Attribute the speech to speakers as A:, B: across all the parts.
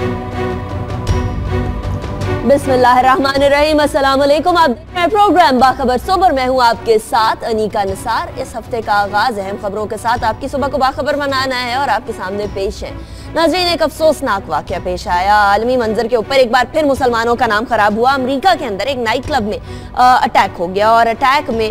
A: बिस्मिल्लाहिर्रहमानिर्रहीम, अस्सलाम वालेकुम। आप देख रहे हैं प्रोग्राम बाखबर सुबह। मैं हूं आपके साथ अनीका निसार। इस हफ्ते का आगाज अहम खबरों के साथ आपकी सुबह को बाखबर बनाना है और आपके सामने पेश है नाज़रीन एक अफसोसनाक वाकया पेश आया। आलमी मंजर के ऊपर एक बार फिर मुसलमानों का नाम खराब हुआ। अमेरिका के अंदर एक नाइट क्लब में अटैक हो गया और अटैक में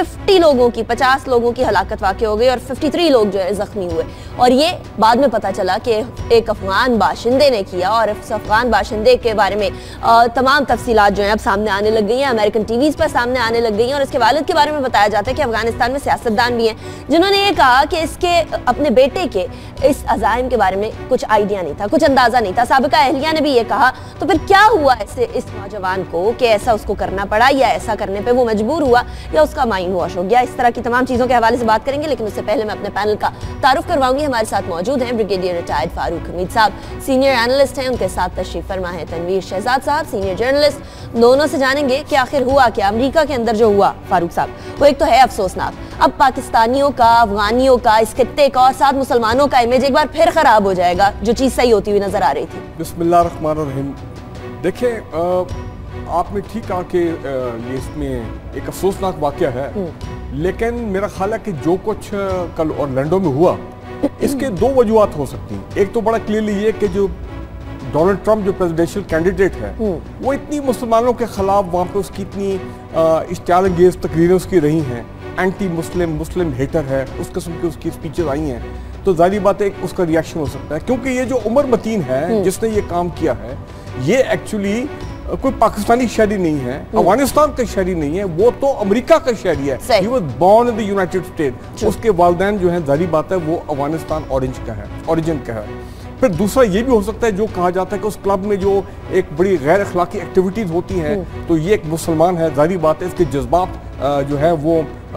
A: 50 लोगों की हलाकत वाक़ हो गई और 53 लोग जो है जख्मी हुए। और ये बाद में पता चला कि एक अफगान बाशिंदे ने किया और इस अफगान बाशिंदे के बारे में तमाम तफसीलात जो हैं अब सामने आने लग गई हैं, अमेरिकन टीवीज़ पर सामने आने लग गई हैं। और इसके वालिद के बारे में बताया जाता है कि अफगानिस्तान में सियासतदान भी हैं जिन्होंने ये कहा कि इसके अपने बेटे के इस अज़ाइम के बारे में कुछ आइडिया नहीं था, कुछ अंदाज़ा नहीं था। साबिका अहलिया ने भी ये कहा। तो फिर क्या हुआ ऐसे इस नौजवान को कि ऐसा उसको करना पड़ा, या ऐसा करने पर वो मजबूर हुआ, या उसका माइंड वॉश हो गया? इस तरह की तमाम चीज़ों के हवाले से बात करेंगे, लेकिन उससे पहले मैं अपने पैनल का तारुफ करवाऊंगी। हमारे साथ मौजूद हैं ब्रिगेडियर रिटायर्ड फारूक हमीद साहब, सीनियर एनालिस्ट हैं। उनके साथ तशरीफ फरमा है तनवीर शहजाद साहब, सीनियर जर्नलिस्ट। दोनों से जानेंगे कि आखिर हुआ क्या अमेरिका के अंदर जो हुआ फारूक साहब, वो एक तो है अफसोसनाक। अब पाकिस्तानियों का, अफगानियों का, इस खित्ते का और साथ मुसलमानों का इमेज एक बार फिर खराब हो जाएगा, जो चीज़ सही होती हुई नजर आ रही थी।
B: बिस्मिल्लाहिर्रहमानिर्रहीम। देखिए आपने ठीक कहा कि ये इसमें एक अफसोसनाक वाकया है, लेकिन मेरा ख्याल है कि जो कुछ कल ऑरलैंडो में हुआ इसके दो वजूहत हो सकती हैं। एक तो बड़ा क्लियरली ये कि जो डोनाल्ड ट्रंप जो प्रेसिडेंशियल कैंडिडेट है वो इतनी मुसलमानों के खिलाफ वहाँ पे उसकी इतनी इश्तियाल अंगेज तकरीरें उसकी रही हैं, एंटी मुस्लिम, मुस्लिम हेटर है, उस किस्म की उसकी स्पीचेस आई हैं, तो जाहिर बात है एक उसका रिएक्शन हो सकता है। क्योंकि ये जो उमर मतीन है जिसने ये काम किया है, ये एक्चुअली कोई पाकिस्तानी शहरी नहीं है, अफगानिस्तान का शहरी नहीं है, वो तो अमेरिका का शहरी है। He was born in the United States। उसके वालिदैन जो है जाहिर बात है वो अफगानिस्तान ओरिजिन का है। फिर दूसरा ये भी हो सकता है जो कहा जाता है कि उस क्लब में जो एक बड़ी गैर अखलाकी एक्टिविटीज होती हैं, तो ये एक मुसलमान है, जाहिर बात है इसके जज्बात जो है वो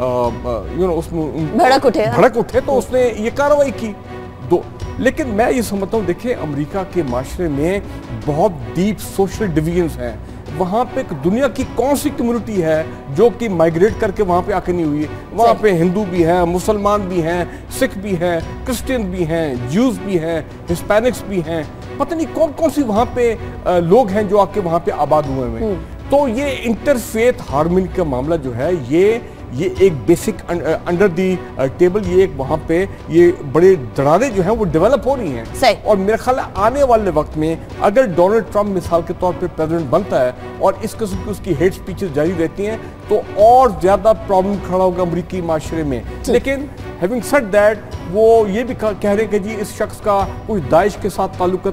B: उसमें भड़क उठे तो उसने ये कार्रवाई की। लेकिन मैं ये समझता हूँ, देखिए अमेरिका के माशरे में बहुत डीप सोशल डिवीजन्स हैं। वहाँ पे दुनिया की कौन सी कम्युनिटी है जो कि माइग्रेट करके वहाँ पे आके नहीं हुई है? वहाँ पे हिंदू भी हैं, मुसलमान भी हैं, सिख भी हैं, क्रिश्चियन भी हैं, ज्यूज भी हैं, हिस्पैनिक्स भी हैं, पता नहीं कौन कौन सी वहाँ पे लोग हैं जो आके वहाँ पे आबाद हुए हैं। तो ये इंटरफेथ हार्मनी का मामला जो है ये एक बेसिक अंडर दी टेबल ये एक वहाँ पे ये बड़े दरारें जो हैं वो डेवलप हो रही हैं। और मेरा ख्याल है आने वाले वक्त में अगर डोनाल्ड ट्रंप मिसाल के तौर पे प्रेसिडेंट बनता है और इस किस्म की उसकी हेट स्पीचेस जारी रहती हैं तो और ज्यादा प्रॉब्लम खड़ा होगा अमरीकी माशरे में। लेकिन हैविंग सेड दैट वो ये भी कह रहे हैं कि जी इस शख्स का कुछ दाइश के साथ ताल्लुक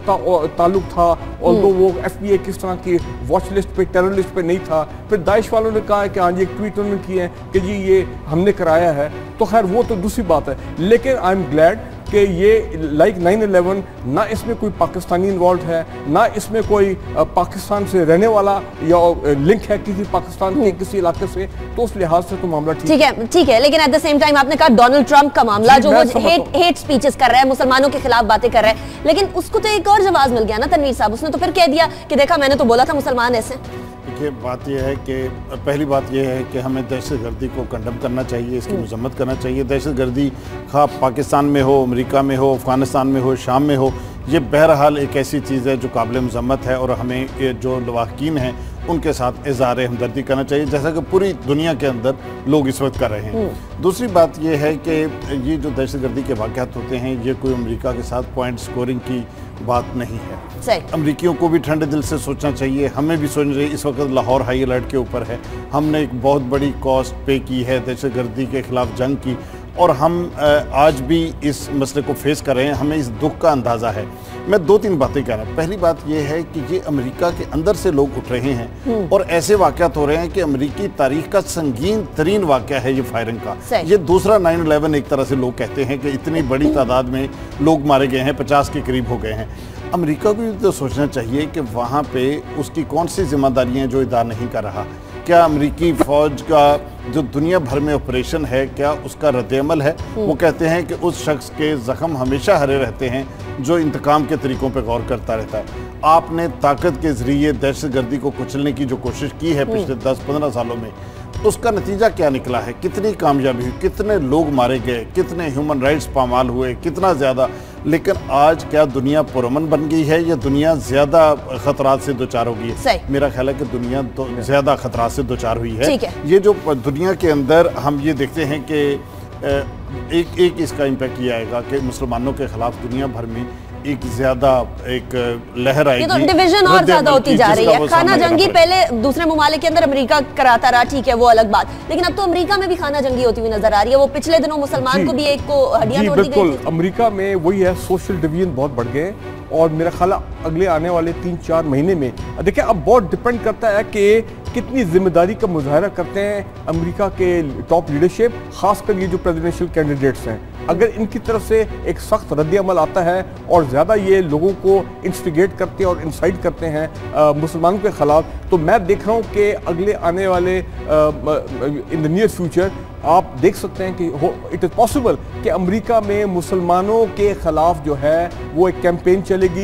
B: था और वो FBI किस तरह की वॉच लिस्ट पे, टेरर लिस्ट पे नहीं था। फिर दाइश वालों ने कहा कि हाँ जी एक ट्वीट उन्होंने किए हैं कि जी ये हमने कराया है, तो खैर वो तो दूसरी बात है। लेकिन आई एम ग्लैड कि ये लाइक 9/11 ना इसमें कोई पाकिस्तानी इन्वॉल्व है, ना इसमें कोई पाकिस्तान से रहने वाला या लिंक है किसी पाकिस्तान के किसी इलाके से, तो उस लिहाज से तो मामला ठीक है। लेकिन एट द सेम टाइम आपने कहा डोनाल्ड ट्रंप का मामला जो वो हेट स्पीचेस कर रहा है, मुसलमानों के खिलाफ बातें कर रहा है, लेकिन उसको तो एक और जवाब मिल गया ना तनवीर साहब, उसने तो फिर कह दिया कि देखा मैंने तो बोला था मुसलमान ऐसे।
C: देखिए बात यह है कि पहली बात यह है कि हमें दहशतगर्दी को कंडम करना चाहिए, इसकी मजम्मत करना चाहिए। दहशतगर्दी खा पाकिस्तान में हो, अमेरिका में हो, अफगानिस्तान में हो, शाम में हो, ये बहरहाल एक ऐसी चीज़ है जो काबिल मजम्मत है और हमें जो लवाहकीन हैं उनके साथ इज़हार हमदर्दी करना चाहिए, जैसा कि पूरी दुनिया के अंदर लोग इस वक्त कर रहे हैं। दूसरी बात यह है कि ये जो दहशतगर्दी के वाक़यात होते हैं ये कोई अमेरिका के साथ पॉइंट स्कोरिंग की बात नहीं है। अमरीकियों को भी ठंडे दिल से सोचना चाहिए, हमें भी सोचना चाहिए। इस वक्त लाहौर हाई अलर्ट के ऊपर है, हमने एक बहुत बड़ी कॉस्ट पे की है दहशतगर्दी के खिलाफ जंग की, और हम आज भी इस मसले को फेस कर रहे हैं, हमें इस दुख का अंदाज़ा है। मैं 2-3 बातें कह रहा हूँ। पहली बात यह है कि ये अमेरिका के अंदर से लोग उठ रहे हैं और ऐसे वाक़यात हो रहे हैं कि अमेरिकी तारीख का संगीन तरीन वाक़या है ये फायरिंग का। ये दूसरा 9/11 एक तरह से लोग कहते हैं कि इतनी बड़ी तादाद में लोग मारे गए हैं, 50 के करीब हो गए हैं। अमेरिका को भी तो सोचना चाहिए कि वहाँ पे उसकी कौन सी जिम्मेदारियाँ हैं जो इदा नहीं कर रहा। क्या अमेरिकी फ़ौज का जो दुनिया भर में ऑपरेशन है क्या उसका रद्द-ए-अमल है? वो कहते हैं कि उस शख्स के ज़ख्म हमेशा हरे रहते हैं जो इंतकाम के तरीक़ों पर गौर करता रहता है। आपने ताकत के ज़रिए दहशतगर्दी को कुचलने की जो कोशिश की है पिछले 10-15 सालों में, उसका नतीजा क्या निकला है? कितनी कामयाबी हुई, कितने लोग मारे गए, कितने ह्यूमन राइट्स पामाल हुए, कितना ज़्यादा लेकिन आज क्या दुनिया पुरअमन बन गई है या दुनिया ज़्यादा ख़तरात से दो चार हो गई है? मेरा ख्याल है कि दुनिया तो ज़्यादा ख़तरात से दो चार हुई है। ये जो दुनिया के अंदर हम ये देखते हैं कि एक इसका इम्पैक्ट ये आएगा कि मुसलमानों के खिलाफ दुनिया भर में एक ज्यादा एक लहर आएगी।
A: ये तो डिवीजन और ज्यादा होती जा रही है। खाना जंगी पहले दूसरे ममालिक के अंदर अमेरिका कराता रहा, ठीक है, वो अलग बात, लेकिन अब तो अमेरिका में भी खाना जंगी होती हुई नजर आ रही है। वो पिछले दिनों मुसलमान को भी एक को हड्डियां तोड़ दी गई।
B: बिल्कुल, अमेरिका में वही है, सोशल डिवीजन बहुत बढ़ गए और मेरा ख्याल अगले आने वाले 3-4 महीने में देखिए, अब बहुत डिपेंड करता है कि कितनी जिम्मेदारी का मुजाहरा करते हैं अमेरिका के टॉप लीडरशिप, खासकर ये जो प्रेसिडेंशियल कैंडिडेट्स हैं। अगर इनकी तरफ से एक सख्त रद्द-ए-अमल आता है और ज़्यादा ये लोगों को इंस्टिगेट करते हैं और इंसाइट करते हैं मुसलमानों के ख़िलाफ़, तो मैं देख रहा हूँ कि अगले आने वाले इन द नियर फ्यूचर आप देख सकते हैं कि इट इज़ पॉसिबल कि अमेरिका में मुसलमानों के ख़िलाफ़ जो है वो एक कैंपेन चलेगी,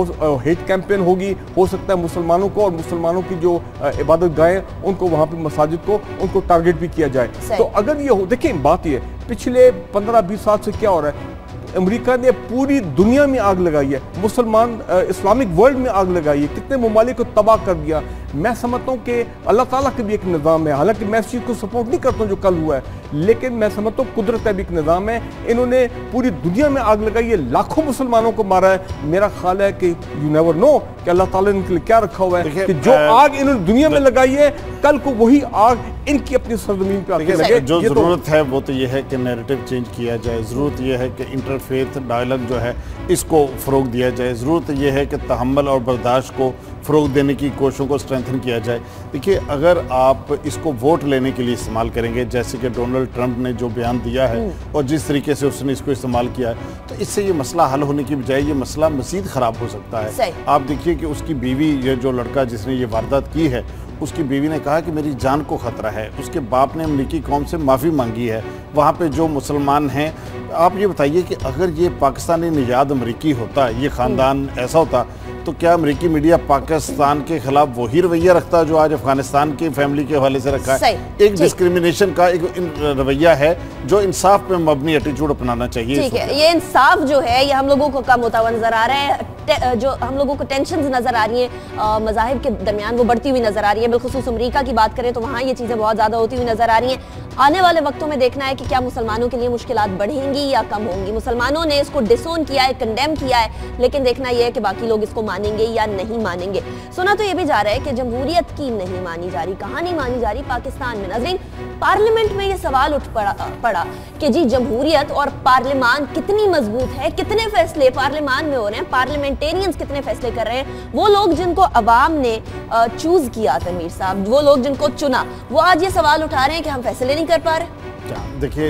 B: हेट कैंपेन होगी। हो सकता है मुसलमानों को और मुसलमानों की जो इबादत गाहें उनको, वहाँ पे मसाजिद को, उनको टारगेट भी किया जाए। तो अगर ये हो, देखिए बात ये पिछले 15-20 साल से क्या हो रहा है, अमेरिका ने पूरी दुनिया में आग लगाई है, मुसलमान इस्लामिक वर्ल्ड में आग लगाई है, कितने ममालिक को तबाह कर दिया। मैं समझता हूँ कि अल्लाह ताला का भी एक निज़ाम है, हालांकि मैं इस चीज़ को सपोर्ट नहीं करता हूँ जो कल हुआ है, लेकिन मैं समझता हूँ कुदरत का भी एक निज़ाम है। इन्होंने पूरी दुनिया में आग लगाई है, लाखों मुसलमानों को मारा है। मेरा ख्याल है कि यू नेवर नो कि अल्लाह ताला ने इनके लिए क्या रखा हुआ है कि जो आग इन्होंने दुनिया में लगाई है, कल को वही आग इनकी अपनी सरजमीन पे आके लगे।
C: जो जरूरत है वो तो ये है कि नैरेटिव चेंज किया जाए, ज़रूरत यह है कि इंटरफेथ डायलॉग जो है इसको फ़रोग दिया जाए, ज़रूरत यह है कि तहम्मुल और बर्दाश्त को फ़रोग देने की कोशिशों को स्ट्रेंथन किया जाए। देखिए, अगर आप इसको वोट लेने के लिए इस्तेमाल करेंगे, जैसे कि डोनाल्ड ट्रंप ने जो बयान दिया है और जिस तरीके से उसने इसको इस्तेमाल किया है, तो इससे ये मसला हल होने की बजाय ये मसला मज़ीद ख़राब हो सकता है। आप देखिए कि उसकी बीवी, ये जो लड़का जिसने ये वारदात की है, उसकी बीवी ने कहा कि मेरी जान को ख़तरा है। उसके बाप ने अमरीकी कौम से माफ़ी मांगी है। वहाँ पे जो मुसलमान हैं, आप ये बताइए कि अगर ये पाकिस्तानी निजाद अमरीकी होता, ये ख़ानदान ऐसा होता, तो क्या अमरीकी मीडिया पाकिस्तान के खिलाफ वही रवैया रखता जो आज अफगानिस्तान की फैमिली के हवाले से रखा है? एक डिस्क्रिमिनेशन का एक रवैया है जो इंसाफ पे मबनी एटीट्यूड अपनाना चाहिए।
A: ठीक है, ये इंसाफ जो है ये हम लोगों को कम होता हुआ नजर आ रहा है। जो हम लोगों को टेंशन नजर आ रही है मज़ाहिब के दरमियान, वो बढ़ती हुई नजर आ रही है। बिलखुसूस अमरीका की बात करें तो वहाँ ये चीज़ें बहुत ज़्यादा होती हुई नजर आ रही हैं। आने वाले वक्तों में देखना है कि क्या मुसलमानों के लिए मुश्किलात बढ़ेंगी या कम होंगी। मुसलमानों ने इसको डिसोन किया है, कंडेम किया है, लेकिन देखना यह है कि बाकी लोग इसको मानेंगे या नहीं मानेंगे। सुना तो ये भी जा रहा है कि जमहूरियत की नहीं मानी जा रही। कहाँ नहीं मानी जा रही? पाकिस्तान में। नाज़रीन, पार्लियामेंट में ये सवाल उठ पड़ा कि जी जमहूरियत और पार्लियामान कितनी मजबूत है, कितने फैसले पार्लियामान में हो रहे हैं, पार्लियामेंटेरियंस कितने फैसले कर रहे हैं। वो लोग जिनको अवाम ने चूज किया, तनवीर साहब, वो लोग जिनको चुना, वो आज ये सवाल उठा रहे हैं कि हम फैसले नहीं कर पा रहे।
C: देखिए,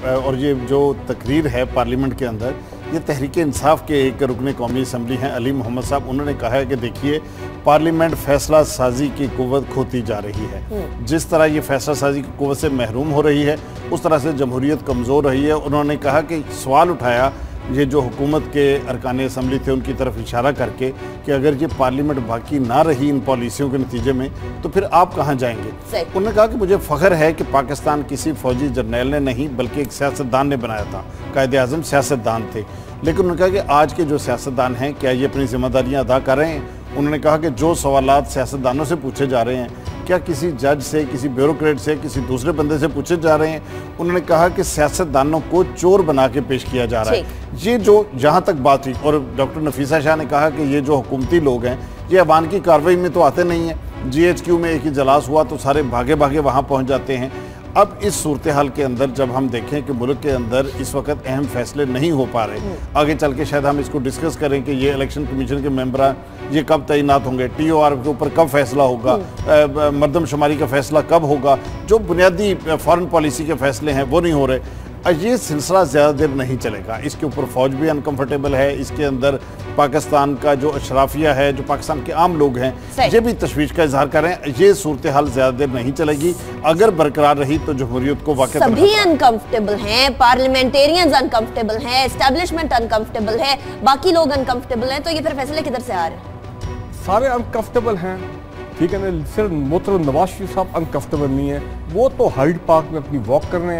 C: ये जो तकरीर है पार्लियामेंट के अंदर, ये तहरीक इंसाफ के एक रुकन कौमी असम्बली हैं अली मोहम्मद साहब, उन्होंने कहा है कि देखिए, पार्लियामेंट फैसला साजी की कुव्वत खोती जा रही है। जिस तरह ये फैसला साजी की कुव्वत से महरूम हो रही है, उस तरह से जमहूरियत कमज़ोर रही है। उन्होंने कहा कि सवाल उठाया ये जो हुकूमत के अरकान असम्बली थे उनकी तरफ इशारा करके कि अगर ये पार्लियामेंट बाकी ना रही इन पॉलिसियों के नतीजे में, तो फिर आप कहाँ जाएंगे? उन्होंने कहा कि मुझे फ़ख्र है कि पाकिस्तान किसी फ़ौजी जर्नैल ने नहीं बल्कि एक सियासतदान ने बनाया था। कायदे आज़म सियासतदान थे, लेकिन उन्होंने कहा कि आज के जो सियासतदान हैं, क्या ये अपनी जिम्मेदारियाँ अदा कर रहे हैं? उन्होंने कहा कि जो सवालात सियासतदानों से पूछे जा रहे हैं, क्या किसी जज से, किसी ब्यूरोक्रेट से, किसी दूसरे बंदे से पूछे जा रहे हैं? उन्होंने कहा कि सियासतदानों को चोर बना के पेश किया जा रहा है। ये जो जहाँ तक बात हुई, और डॉक्टर नफीसा शाह ने कहा कि ये जो हुकूमती लोग हैं, ये अवान की कार्रवाई में तो आते नहीं हैं। GHQ में एक ही इजलास हुआ तो सारे भागे भागे वहाँ पहुँच जाते हैं। अब इस सूरत हाल के अंदर जब हम देखें कि मुल्क के अंदर इस वक्त अहम फैसले नहीं हो पा रहे, आगे चल के शायद हम इसको डिस्कस करें कि ये इलेक्शन कमीशन के मेंबर ये कब तैनात होंगे, TOR के ऊपर कब फैसला होगा, मरदमशुमारी का फैसला कब होगा, जो बुनियादी फॉरेन पॉलिसी के फैसले हैं वो नहीं हो रहे। ये सिलसिला ज़्यादा देर नहीं चलेगा। इसके ऊपर फ़ौज भी अनकम्फर्टेबल है, इसके अंदर पाकिस्तान का जो अशराफिया है, जो पाकिस्तान के आम लोग हैं, ये भी तशवीश का इजहार कर रहे हैं। ये सूरत हाल ज़्यादा देर नहीं चलेगी। अगर बरकरार रही तो जमहूरियत को वाकई
A: सभी अनकम्फर्टेबल हैं, पार्लियामेंटेरियंस अनकम्फर्टेबल हैं, एस्टेब्लिशमेंट अनकम्फर्टेबल है, बाकी लोग अनकम्फर्टेबल हैं, तो ये फिर फैसले किधर से आ रहे हैं?
B: सारे अनकम्फर्टेबल हैं, ठीक है ना। सिर्फ मोहतरम नवाज शरीफ साहब अनकम्फर्टेबल नहीं है, वो तो हाइड पार्क में अपनी वॉक कर रहे हैं,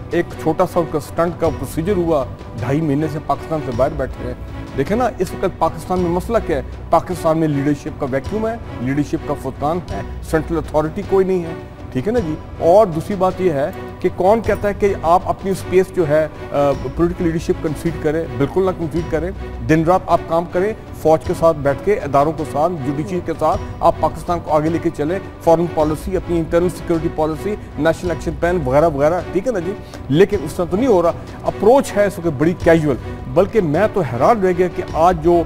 B: एक छोटा सा उनका स्टंट का प्रोसीजर हुआ, 2.5 महीने से पाकिस्तान से बाहर बैठे हैं। देखें ना, इस वक्त पाकिस्तान में मसला क्या है? पाकिस्तान में लीडरशिप का वैक्यूम है, लीडरशिप का फुकदान है, सेंट्रल अथॉरिटी कोई नहीं है, ठीक है ना जी। और दूसरी बात यह है कि कौन कहता है कि आप अपनी स्पेस जो है पॉलिटिकल लीडरशिप कंसीड करें? बिल्कुल ना कंसीड करें। दिन रात आप काम करें, फौज के साथ बैठ के, इदारों के साथ, जुडिशरी के साथ आप पाकिस्तान को आगे लेके चले, फॉरेन पॉलिसी, अपनी internal security policy, national action plan वगैरह वगैरह, ठीक है ना जी। लेकिन उस तरह तो नहीं हो रहा। अप्रोच है इस वक्त बड़ी कैजुअल। बल्कि मैं तो हैरान रह गया कि आज जो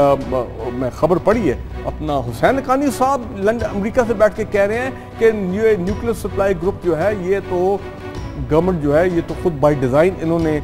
B: मैं खबर पढ़ी है, अपना हुसैन हक्कानी साहब लंदन अमेरिका से बैठ के कह रहे हैं कि ये न्यूक्लियर सप्लाई ग्रुप जो है, ये तो गवर्नमेंट जो है, ये तो खुद बाय डिजाइन इन्होंने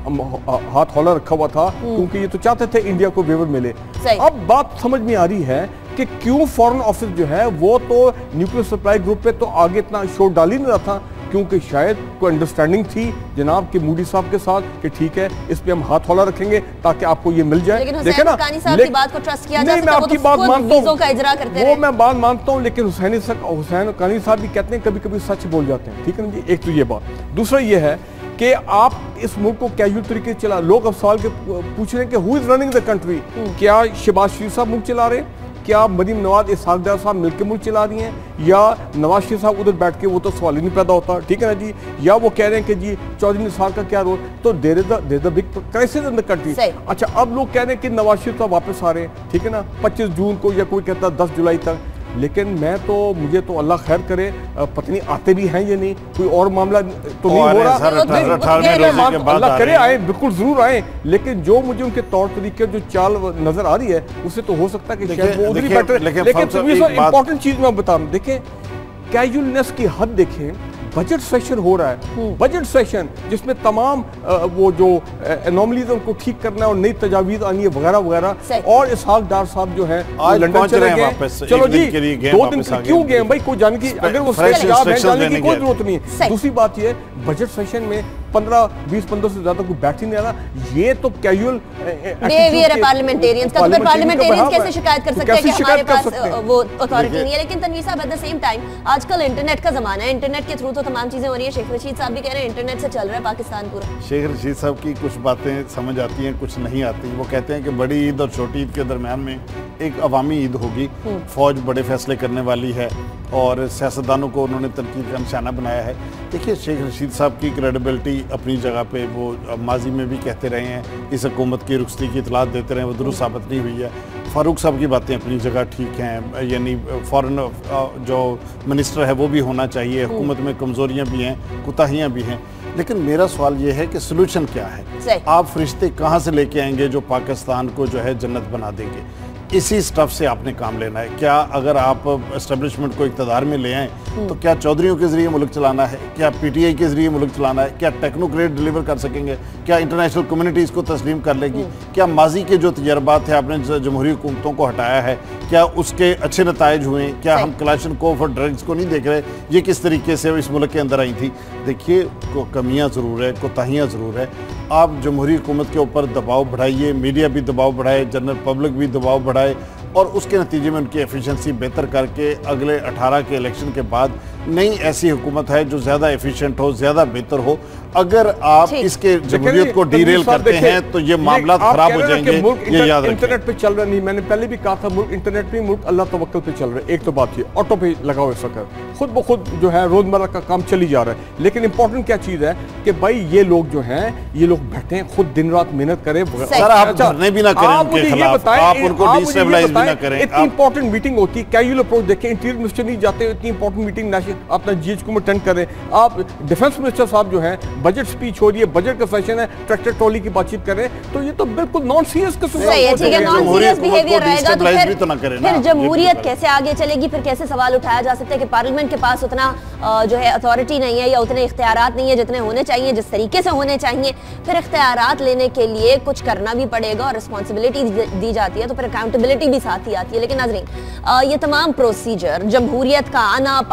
B: हाथ हौला रखा हुआ था, क्योंकि ये तो चाहते थे इंडिया को वेवर मिले। अब बात समझ में आ रही है कि क्यों फॉरेन ऑफिस जो है वो तो न्यूक्लियर सप्लाई ग्रुप पे तो आगे इतना शोर डाल ही नहीं रहा था, क्योंकि शायद कोई अंडरस्टैंडिंग थी जनाब के मूडी साहब के साथ कि ठीक है, इस पे हम हाथ हौला रखेंगे ताकि आपको ये मिल जाए।
A: लेकिन हुसैन साहब की बात को ट्रस्ट किया जा सकता है, वो तो
B: बात मानता हूं,
A: का इजरा करते हैं।
B: वो मैं बात मानता हूं, लेकिन हुसैन हक्कानी साहब भी कहते हैं कभी कभी सच बोल जाते हैं, ठीक है ना जी। एक तो ये बात। दूसरा ये है कि आप इस मुल्क को कैजुअल तरीके से चला, लोग अब सवाल के पूछ रहे हैं कि who is running the country? क्या शहबाज शरीफ साहब मुल्क चला रहे हैं? क्या मरीम नवाज इसहाक डार साहब मिलकर मुल्क चला रही हैं? या नवाज शरीफ साहब उधर बैठ के? वो तो सवाल ही नहीं पैदा होता, ठीक है ना जी। या वो कह रहे हैं कि जी चौधरी निसार का क्या रोल? तो there is the big crisis in the country. अच्छा, अब लोग कह रहे हैं कि नवाज शरीफ साहब वापस आ रहे हैं, ठीक है ना, 25 जून को, या कोई कहता है 10 जुलाई तक। लेकिन मैं तो, मुझे तो अल्लाह खैर करे, पता नहीं आते भी हैं या नहीं, कोई और मामला तो नहीं हो रहा। अल्लाह करे आए, बिल्कुल जरूर आए, लेकिन जो मुझे उनके तौर तरीके, जो चाल नजर आ रही है, उससे तो हो सकता है कि शायद वो उधर ही बैठे। लेकिन इंपॉर्टेंट चीज मैं बता रहा हूं, देखें कैजुअलनेस की हद देखें। बजट सेशन हो रहा है, बजट सेशन जिसमें तमाम वो जो एनोमलीज उनको ठीक करना है और नई तजावीज आनी है वगैरह वगैरह। और इसहाक डार साहब जो है लंदन चले गए, चलो जी 2 दिन क्यों गए भाई, कोई जाने की, अगर वो जाने की कोई जरूरत नहीं है। दूसरी बात ये, बजट सेशन में 15-20 से ज्यादा कोई बैठ ही नहीं रहा। ये तो कैजुअल
A: बिहेवियर है पार्लियामेंटेरियंस का। तो पार्लियामेंटेरियंस कैसे शिकायत कर सकते हैं कि हमारे पास वो अथॉरिटी नहीं है? लेकिन Tanveer sahab, at the same time आजकल इंटरनेट का जमाना है, इंटरनेट के थ्रू तो तमाम चीजें हो रही है। शेख रशीद साहब भी कह रहे हैं इंटरनेट से चल रहा है पाकिस्तान पूरा।
C: शेख रशीद साहब की कुछ बातें समझ आती हैं, कुछ नहीं आती। वो कहते हैं कि बड़ी ईद और छोटी ईद के दरमियान में एक अवामी ईद होगी, फौज बड़े फैसले करने वाली है और सियासतदानों को उन्होंने तनकीद का निशाना बनाया है। देखिए, शेख रशीद साहब की क्रेडिबिलिटी अपनी जगह पे, वो माजी में भी कहते रहे हैं, इस हुकूमत की रुखसती की इतलात देते रहे, वो दुरुस्त साबित नहीं हुई है। फारूक साहब की बातें अपनी जगह ठीक हैं, यानी फॉरेन जो मिनिस्टर है वो भी होना चाहिए, हुकूमत में कमज़ोरियाँ भी हैं, कोताहियाँ भी हैं। लेकिन मेरा सवाल ये है कि सोल्यूशन क्या है? आप फरिश्ते कहाँ से लेके आएंगे जो पाकिस्तान को जो है जन्नत बना देंगे? इसी स्टफ से आपने काम लेना है। क्या अगर आप एस्टेब्लिशमेंट को इक़्तिदार में ले आएँ तो क्या चौधरियों के ज़रिए मुल्क चलाना है? क्या पीटीआई के ज़रिए मुल्क चलाना है? क्या टेक्नोक्रेट डिलीवर कर सकेंगे? क्या इंटरनेशनल कम्युनिटी इसको तस्लीम कर लेगी? क्या माजी के जो तजर्बात थे, आपने जमहूरी हुकूमतों को हटाया है, क्या उसके अच्छे नताइज हुए? क्या हम क्लाशनकोव और ड्रग्स को नहीं देख रहे? ये किस तरीके से इस मुल्क के अंदर आई थी? देखिए, कमियाँ ज़रूर है, कोताहियाँ ज़रूर है। आप जमहूरी हुकूमत के ऊपर दबाव बढ़ाइए, मीडिया भी दबाव बढ़ाए, जनरल पब्लिक भी दबाव बढ़ाए, और उसके नतीजे में उनकी एफिशिएंसी बेहतर करके अगले 18 के इलेक्शन के बाद नई ऐसी हुकूमत है जो ज़्यादा एफिशिएंट हो, ज़्यादा बेहतर हो। अगर आप इसके जमहूरियत को डीरेल करते हैं तो ये मामला खराब हो जाएंगे, ये याद रखें।
B: इंटरनेट पे चल रहा नहीं, मैंने पहले भी कहा था, मुल्क इंटरनेट पे, मुल्क अल्लाह तवक्कल पे चल रहा है। एक तो बात ये, ऑटो पे लगा हुआ सकर, खुद ब खुद जो है रोजमर्रा का काम चली जा रहा है। लेकिन इंपॉर्टेंट क्या चीज है कि भाई ये लोग जो हैं, ये लोग बैठे हैं, खुद दिन रात मेहनत करें।
C: सर, आप धरने भी ना करें उनके खिलाफ, आप उनको डिस्टेबलाइज भी ना करें।
B: इतनी इंपॉर्टेंट मीटिंग होती है, कैजुअल अप्रोच देखें, इंटीरियर मिनिस्टर नहीं जाते, इतनी इंपॉर्टेंट मीटिंग अपना जीएचक्यू में अटेंड करें। आप डिफेंस मिनिस्टर साहब जो है, बजट स्पीच हो रही है, बजट का सेशन है, ट्रैक्टर ट्रॉली की बातचीत करें, तो ये तो बिल्कुल नॉन सीरियस किस्म का
A: बिहेवियर रहेगा। तो फिर जमहूरियत कैसे आगे चलेगी? फिर कैसे सवाल उठाया जा सकता है कि पार्लियामेंट के पास उतना जो है अथॉरिटी नहीं है या उतने इख्तियारात नहीं है जितने होने चाहिए, जिस तरीके से होने चाहिए। फिर इख्तियारात लेने के लिए कुछ करना भी पड़ेगा और रिस्पॉन्सिबिलिटी दी जाती है, तो फिर अकाउंटेबिलिटी भी साथ ही आती है। लेकिन नाज़रीन, ये तमाम प्रोसीजर, जमहूरियत का आना, पार्लियामेंट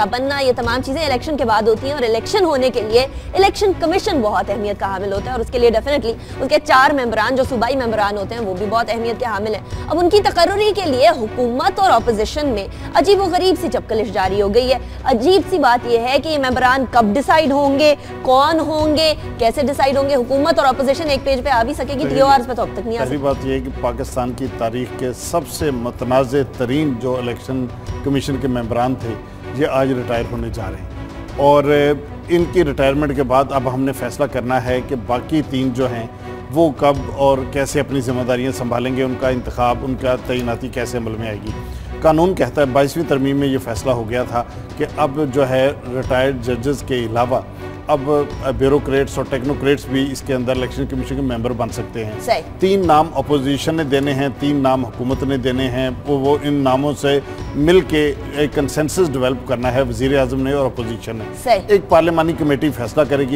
A: का बनना, ये तमाम चीजें इलेक्शन के बाद होती हैं और इलेक्शन होने के लिए इलेक्शन कमीशन बहुत अहमियत का हामिल होता है और उसके लिए डेफिनेटली उसके 4 मेंबरान जो सूबाई मेंबरान होते हैं वो भी बहुत अहमियत के हामिल हैं। अब उनकी तकर्रुरी के लिए हुकूमत और अपोजिशन में अजीब व गरीब सी चपकलिश जारी हो गई है। अजीब सी बात यह है कि ये मेंबरान कब डिसाइड होंगे, कौन होंगे, कैसे डिसाइड होंगे। हुकूमत और अपोजिशन एक पेज पे आ भी सकेगी, टीओआरएस पे तो अब तक नहीं आ
C: पहली बात यह है कि पाकिस्तान की तारीख के सबसे मुतनाज़ तरीन जो इलेक्शन कमीशन के मेंबरान थे ये आज रिटायर होने जा रहे हैं और इनकी रिटायरमेंट के बाद अब हमने फैसला करना है कि बाकी 3 जो हैं वो कब और कैसे अपनी जिम्मेदारियां संभालेंगे, उनका इंतखाब, उनका तैनाती कैसे अमल में आएगी। कानून कहता है 22वीं तरमीम में ये फैसला हो गया था कि अब जो है रिटायर्ड जजेस के अलावा अब ब्यूरोक्रेट्स और टेक्नोक्रेट्स भी इसके अंदर इलेक्शन कमीशन के मेंबर बन सकते हैं। 3 नाम अपोजिशन ने देने हैं, 3 नाम हुकूमत ने देने हैं। वो इन नामों से मिल के एक कंसेंसस डेवलप करना है वज़ीर आज़म ने और अपोजिशन ने। एक पार्लिमानी कमेटी फैसला करेगी।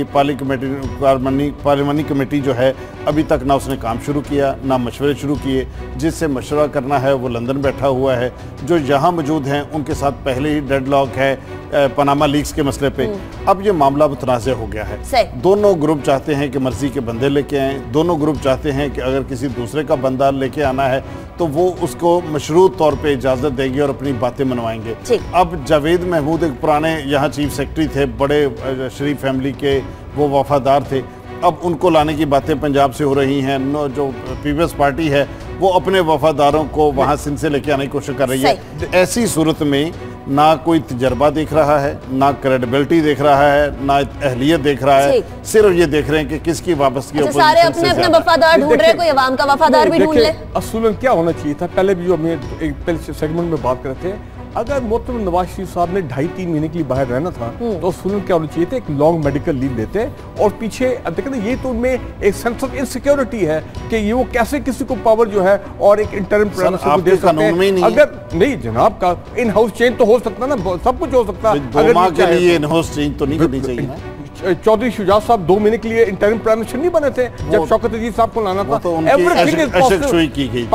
C: पार्लिमानी कमेटी जो है अभी तक ना उसने काम शुरू किया ना मशवरे शुरू किए। जिससे मशवरा करना है वो लंदन बैठा हुआ है। जो यहाँ मौजूद हैं उनके साथ पहले ही डेडलॉक है पनामा लीक्स के मसले पे। अब ये मामला मुतनाज़ हो गया है। दोनों ग्रुप चाहते हैं कि मर्जी के बंदे लेके आएँ, दोनों ग्रुप चाहते हैं कि अगर किसी दूसरे का बंदा लेके आना है तो वो उसको मशरूत तौर पे इजाज़त देंगे और अपनी बातें मनवाएंगे। अब जावेद महमूद एक पुराने यहाँ चीफ सेक्रेटरी थे, बड़े शरीफ फैमिली के वो वफादार थे। अब उनको लाने की बातें पंजाब से हो रही हैं। जो पीपल्स पार्टी है वो अपने वफादारों को वहाँ सिंध से लेके आने की कोशिश कर रही है। ऐसी सूरत में ना कोई तजर्बा देख रहा है, ना क्रेडिबिलिटी देख रहा है, ना अहलियत देख रहा है, सिर्फ ये देख रहे हैं कि किसकी वापसी।
A: सारे अपने अपने वफादार ढूंढ रहे हैं, कोई अवाम का वफादार भी ढूंढ ले।
B: असूलन क्या होना चाहिए था, पहले भी जो हमने एक पहले सेगमेंट में बात कर रहे थे, अगर मोहतरम नवाज शरीफ साहब ने 2.5-3 महीने के लिए बाहर रहना था तो असूलन क्या होना चाहिए था, एक लॉन्ग मेडिकल लीव लेते और पीछे देखें ना, ये तो उनमें एक सेंस ऑफ इनसिक्योरिटी है कि ये वो कैसे किसी को पावर जो है और एक इंटरिम प्राइम मिनिस्टर को दे सकते हैं। अगर नहीं जनाब का इन हाउस चेंज तो हो सकता ना, सब कुछ हो सकता है।
C: 2 माह के लिए इन हाउस चेंज तो नहीं करनी चाहिए ना।
B: चौधरी शुजात साहब 2 महीने के लिए इंटरिम प्राइम मिनिस्टर नहीं बने थे जब शौकत अजीज साहब को लाना था।
C: तो
B: एवरीथिंग इज पॉसिबल।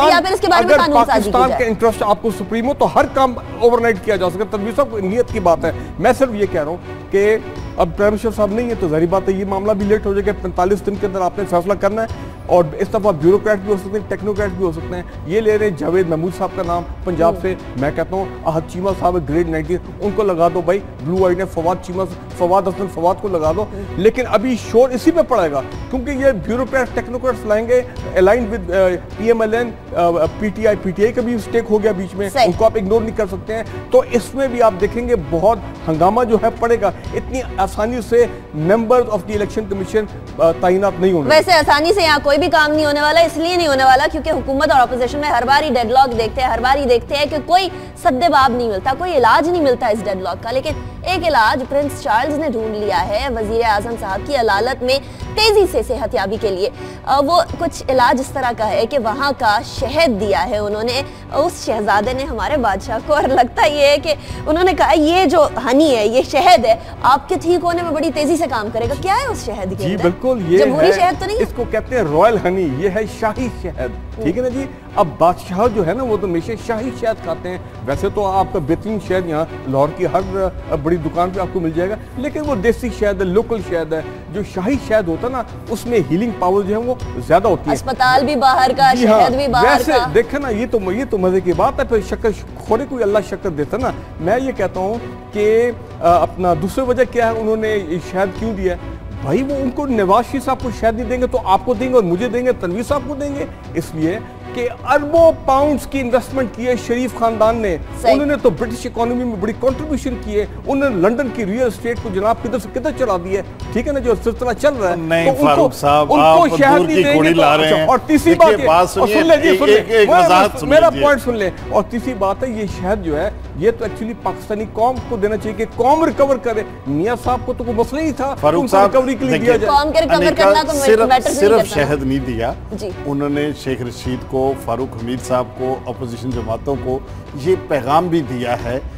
B: पाकिस्तान के इंटरेस्ट आपको सुप्रीम हो तो हर काम ओवरनाइट किया जा सकता है। तनवीर साहब नियत की बात है। मैं सिर्फ ये कह रहा हूँ कि अब प्राइम मिनिस्टर साहब नहीं है तो जाहिर बात है ये मामला भी लेट हो जाएगा। 45 दिन के अंदर आपने फैसला करना है और इस दफा ब्यूरोक्रेट भी हो सकते हैं, टेक्नोक्रेट भी हो सकते हैं। ये ले रहे हैं जावेद महमूद साहब का नाम पंजाब से। मैं कहता हूँ अहद चीमा साहब ग्रेड 19 उनको लगा दो भाई, ब्लू आई ने फवाद चीमा, फवाद हसन फवाद को लगा दो। लेकिन अभी शोर इसी पे पड़ेगा क्योंकि ये ब्यूरोक्रेट टेक्नोक्रेट्स लाएंगे अलाइंड विद PMLN, PTI का भी स्टेक हो गया बीच में, उनको आप इग्नोर नहीं कर सकते हैं। तो इसमें भी आप देखेंगे बहुत हंगामा जो है पड़ेगा। इतनी आसानी से members of the election commission तैनात नहीं होंगे।
A: वैसे आसानी से यहाँ कोई भी काम नहीं होने वाला, इसलिए नहीं होने वाला क्योंकि हुकूमत और अपोजिशन में हर बार ही डेडलॉक देखते हैं, हर बार ही देखते हैं कि कोई सद्देबाब नहीं मिलता, कोई इलाज नहीं मिलता इस डेडलॉक का। लेकिन एक इलाज प्रिंस चार्ल्स ने ढूंढ लिया है वजीर आजम साहब की अदालत में तेजी से सेहतयाबी के लिए। वो कुछ इलाज इस तरह का है कि वहाँ का शहद दिया है उन्होंने उस शहजादे ने हमारे बादशाह को, और लगता ये है कि उन्होंने कहा ये जो हनी है, ये शहद है, आपके ठीक होने में बड़ी तेजी से काम करेगा। क्या है उस शहद के?
B: जी बिल्कुल, ये
A: जमहूरी शहद तो नहीं,
B: इसको कहते हैं रॉयल हनी, ये है शाही शहद। ठीक है ना जी। अब बादशाह जो है ना वो तो हमेशा शाही शहद खाते हैं। वैसे तो आपका बेहतरीन शहद यहाँ लाहौर की हर बड़ी दुकान पे आपको मिल जाएगा, लेकिन वो देसी शहद है, लोकल शहद है। जो शाही शहद होता है ना उसमें हीलिंग पावर जो है वो ज्यादा होती है।
A: अस्पताल भी बाहर का, शहद भी बाहर का।
B: देखे ना, ये तो मजे की बात है। फिर शक्कर खोरे कोई अल्लाह शक्कर देता ना। मैं ये कहता हूँ कि अपना दूसरी वजह क्या है, उन्होंने शहद क्यों दिया है भाई? वो उनको नवाज शरीफ साहब को शायद नहीं देंगे तो आपको देंगे और मुझे देंगे, तनवीर साहब को देंगे, इसलिए कि अरबों पाउंड्स की इन्वेस्टमेंट की है शरीफ खानदान ने। उन्होंने तो ब्रिटिश इकोनॉमी में बड़ी कंट्रीब्यूशन की है। उन्होंने लंदन की रियल एस्टेट को जनाब किधर से किधर चला दिया है। ठीक है ना, जो सिलसिला चल रहा है।
C: नहीं तो फारूक साहब, आप
B: शहर
C: की घोड़ी ला रहे हैं।
B: और तीसरी बात सुन ले, मेरा पॉइंट सुन ले। और तीसरी बात है, ये शहद जो है ये तो एक्चुअली पाकिस्तानी कौम को देना चाहिए कि कौम रिकवर करे। मियां साहब को तो कोई मसला ही था,
C: फारूक साहब
B: रिकवरी के लिए दिया जाए।
A: कौम के रिकवर करना तो
C: सिर्फ शहद नहीं दिया, उन्होंने शेख रशीद को, फारूक हमीद साहब को, अपोजिशन जमातों को ये पैगाम भी दिया है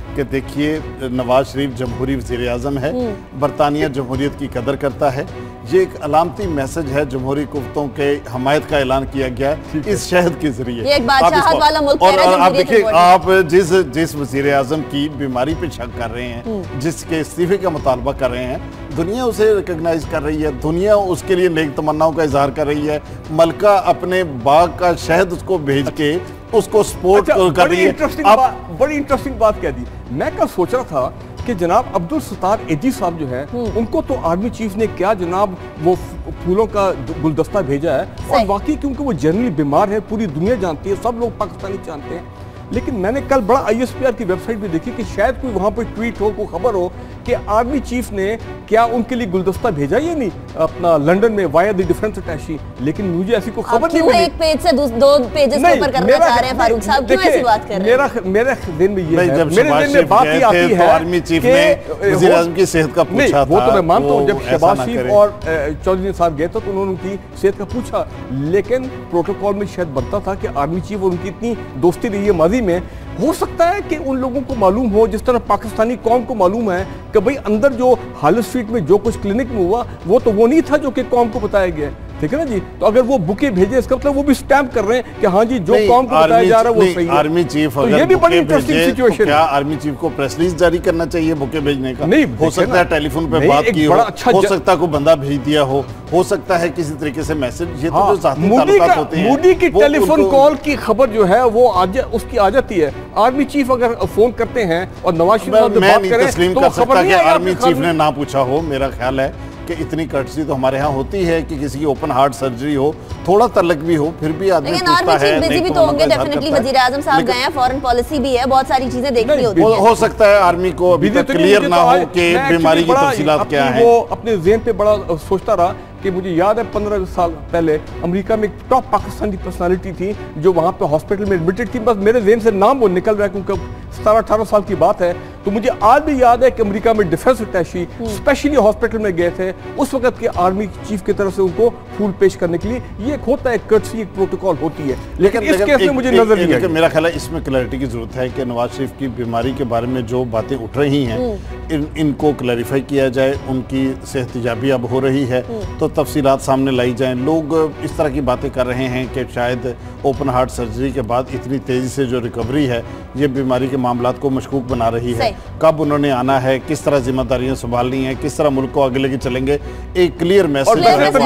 C: कि देखिए नवाज शरीफ जमहूरी वज़ीर-ए-आज़म है, बरतानिया जमहूरियत की कदर करता है। ये एक अलामती मैसेज है, जमहूरी कुव्वतों के हमायत का ऐलान किया गया इस शहद के जरिए।
A: ये एक बादशाहत वाला मुल्क
C: और आप देखिए, आप जिस वज़ीर-ए-आज़म की बीमारी पे शक कर रहे हैं, जिसके इस्तीफे का मुतालबा कर रहे हैं, दुनिया उसे रिकॉग्नाइज कर रही है, दुनिया उसके लिए नेक तमन्नाओं का इजहार कर रही है। मलका अपने बाग का शहद उसको भेज के उसको सपोर्ट कर रही है।
B: बड़ी इंटरेस्टिंग बात कह दी। मैं कल सोच रहा था कि जनाब अब्दुल सत्तार एजी साहब जो है, उनको तो आर्मी चीफ ने क्या जनाब वो फूलों का गुलदस्ता भेजा है, और वाकई क्योंकि वो जनरली बीमार है, पूरी दुनिया जानती है, सब लोग पाकिस्तानी जानते हैं। लेकिन मैंने कल बड़ा ISPR की वेबसाइट भी देखी कि शायद कोई वहां पर ट्वीट हो, कोई खबर हो कि आर्मी चीफ ने क्या उनके लिए गुलदस्ता भेजा या नहीं अपना लंदन में वाया द डिफेंस अटैची, लेकिन मुझे ऐसी कोई खबर नहीं मिली।
A: एक पेज से दो पेजेस के ऊपर करना चाह रहे हैं फारूक साहब, क्यों ऐसी बात कर रहे हैं?
B: मेरे दिन में ये है, मेरे दिन में बात ये आती है,
C: आर्मी चीफ ने वज़ीर-ए-आज़म की सेहत का पूछा था।
B: वो तो मैं मानता हूं, जब शहबाज शरीफ और चौधरी साहब गए थे तो उन्होंने उनकी सेहत का पूछा, लेकिन प्रोटोकॉल में शायद बनता था कि आर्मी चीफ और उनकी इतनी दोस्ती रही है माजी में, हो सकता है कि उन लोगों को मालूम हो, जिस तरह पाकिस्तानी कौम को मालूम है कि भाई अंदर जो हाल स्ट्रीट में जो कुछ क्लिनिक में हुआ वो तो वो नहीं था जो कि कौम को बताया गया, ठीक है ना जी। तो अगर वो बुके भेजे, इसका मतलब वो भी स्टैम्प कर रहे हैं कि हाँ जी जो कौम को बताया जा रहा है वो सही है।
C: आर्मी चीफ
B: तो ये भी बड़ी इंटरेस्टिंग सिचुएशन है।
C: क्या आर्मी चीफ को प्रेस रिलीज जारी करना चाहिए बुके भेजने का?
B: नहीं,
C: हो सकता है टेलीफोन पे बात की हो सकता है कोई बंदा भेज दिया हो सकता है किसी तरीके से मैसेज। ये तो जो ज़ाती ताल्लुकात होते हैं,
B: मोदी की टेलीफोन कॉल की खबर जो है वो उसकी आ जाती है। आर्मी चीफ अगर फोन करते हैं और नवाज शरीफ साहब बात करें
C: तस्लीम कर सकता कि आर्मी चीफ ने ना पूछा हो। मेरा ख्याल है कि इतनी कर्टसी तो हमारे यहाँ होती है कि किसी की ओपन हार्ट सर्जरी हो, थोड़ा तलक भी हो, फिर भी आदमी पूछता है।
A: बिजी भी तो होंगे डेफिनेटली, वज़ीर-ए-आज़म साहब गए हैं, फॉरेन पॉलिसी भी है, बहुत सारी चीजें देखनी होती है।
C: हो सकता है आर्मी को अभी तक क्लियर ना हो कि बीमारी की तफसीलात क्या है।
B: वो अपने ज़हन पे बड़ा सोचता रहा कि मुझे याद है 15 साल पहले अमेरिका में एक टॉप पाकिस्तानी पर्सनालिटी थी जो वहां पे हॉस्पिटल में एडमिटेड थी, बस मेरे ज़हन से नाम वो निकल रहा है क्योंकि 17-18 साल की बात है। तो मुझे आज भी याद है कि अमेरिका में डिफेंस अटैची स्पेशली हॉस्पिटल में गए थे, उस वक्त के आर्मी चीफ की तरफ से उनको फूल पेश करने के लिए। ये एक होता है कर्टसी, एक प्रोटोकॉल होती है, लेकिन इस केस में मुझे नजर नहीं आई।
C: मेरा ख्याल है इसमें क्लैरिटी की जरूरत है कि नवाज शरीफ की बीमारी के बारे में जो बातें उठ रही हैं इनको क्लैरिफाई किया जाए। उनकी सेहतयाबी अब हो रही है तो तफसीलात सामने लाई जाएं। लोग इस तरह की बातें कर रहे हैं कि शायद ओपन हार्ट सर्जरी के बाद इतनी तेज़ी से जो रिकवरी है ये बीमारी के मामलात को मशकूक बना रही है। कब उन्होंने आना है, किस तरह जिम्मेदारियां संभालनी है, किस तरह मुल्क को आगे लेके चलेंगे, एक क्लियर मैसेज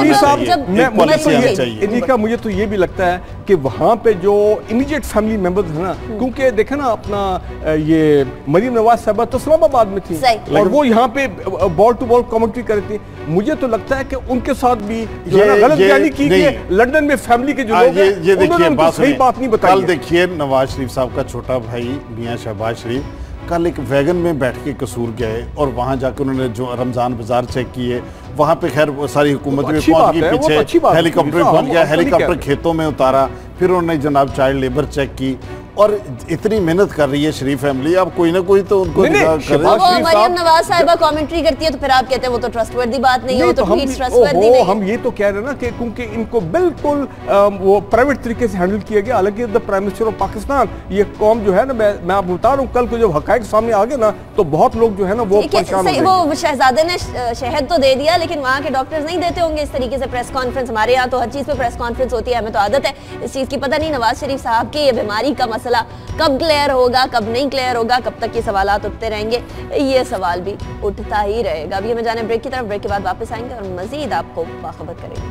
B: चाहिए। मुझे तो ये भी लगता है कि वहाँ पे जो इमीडिएट फैमिली मेंबर्स है ना, क्योंकि देखे ना अपना ये मरीम नवाज साहबा तो इस्लामाबाद में थी और वो यहाँ पे बॉल टू बॉल कमेंट्री कर रही थी। मुझे तो लगता है कि उनके साथ भी गलत बयानी की गई। लंदन में फैमिली के जो लोग हैं उन्होंने सही बात नहीं बताई।
C: कल देखिए नवाज शरीफ साहब का छोटा भाई मियां शहबाज शरीफ कल एक वैगन में बैठ के कसूर गए और वहां जाकर उन्होंने जो रमजान बाजार चेक किए, वहां पे खैर सारी हुकूमत में पहुंच गई, पीछे हेलीकॉप्टर पहुंच गया, हेलीकॉप्टर खेतों में उतारा, फिर उन्होंने जनाब चाइल्ड लेबर चेक की। और इतनी मेहनत कर रही है शरीफ फैमिली, अब कोई ना कोई तो उनको
A: मरियम नवाज साहिबा कमेंट्री करती है तो फिर आप कहते हैं वो तो ट्रस्टवर्दी बात नहीं है, वो तो ट्रस्टवर्दी नहीं।
B: हम ये तो कह रहे हैं ना कि क्योंकि इनको बिल्कुल वो प्राइवेट तरीके से हैंडल किया गया। हालांकि the prime minister of Pakistan, ये कौम जो है ना, मैं आप बता रहा हूँ, कल को जब हकायक सामने आ गए ना तो बहुत लोग जो है ना वो परेशान हो गए।
A: वो शहजादे ने शहद तो दे दिया लेकिन वहाँ के डॉक्टर्स नहीं देते होंगे इस तरीके से प्रेस कॉन्फ्रेंस। हमारे यहाँ तो हर चीज़ पे प्रेस कॉन्फ्रेंस होती है, हमें तो आदत है इस चीज़ की। पता नहीं नवाज शरीफ साहब की ये बीमारी का मसला कब क्लियर होगा, कब नहीं क्लियर होगा, कब तक ये सवालात उठते रहेंगे, ये सवाल भी उठता ही रहेगा। अभी हमें जाने ब्रेक की तरफ, ब्रेक के बाद वापस आएंगे और मजीद आपको बाखबर करेंगे।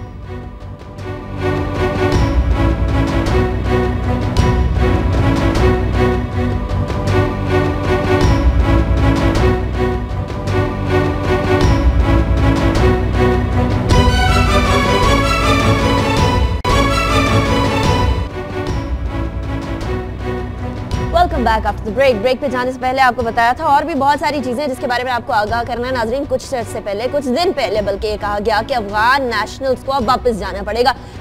A: Welcome back after the break पे जाने से पहले आपको बताया था और भी बहुत सारी चीजें जिसके बारे में आपको आगाह करना है नाजरीन। कुछ दिन पहले बल्कि ये कहा गया कि अफगान नेशनल्स को अब वापस जाना पड़ेगा।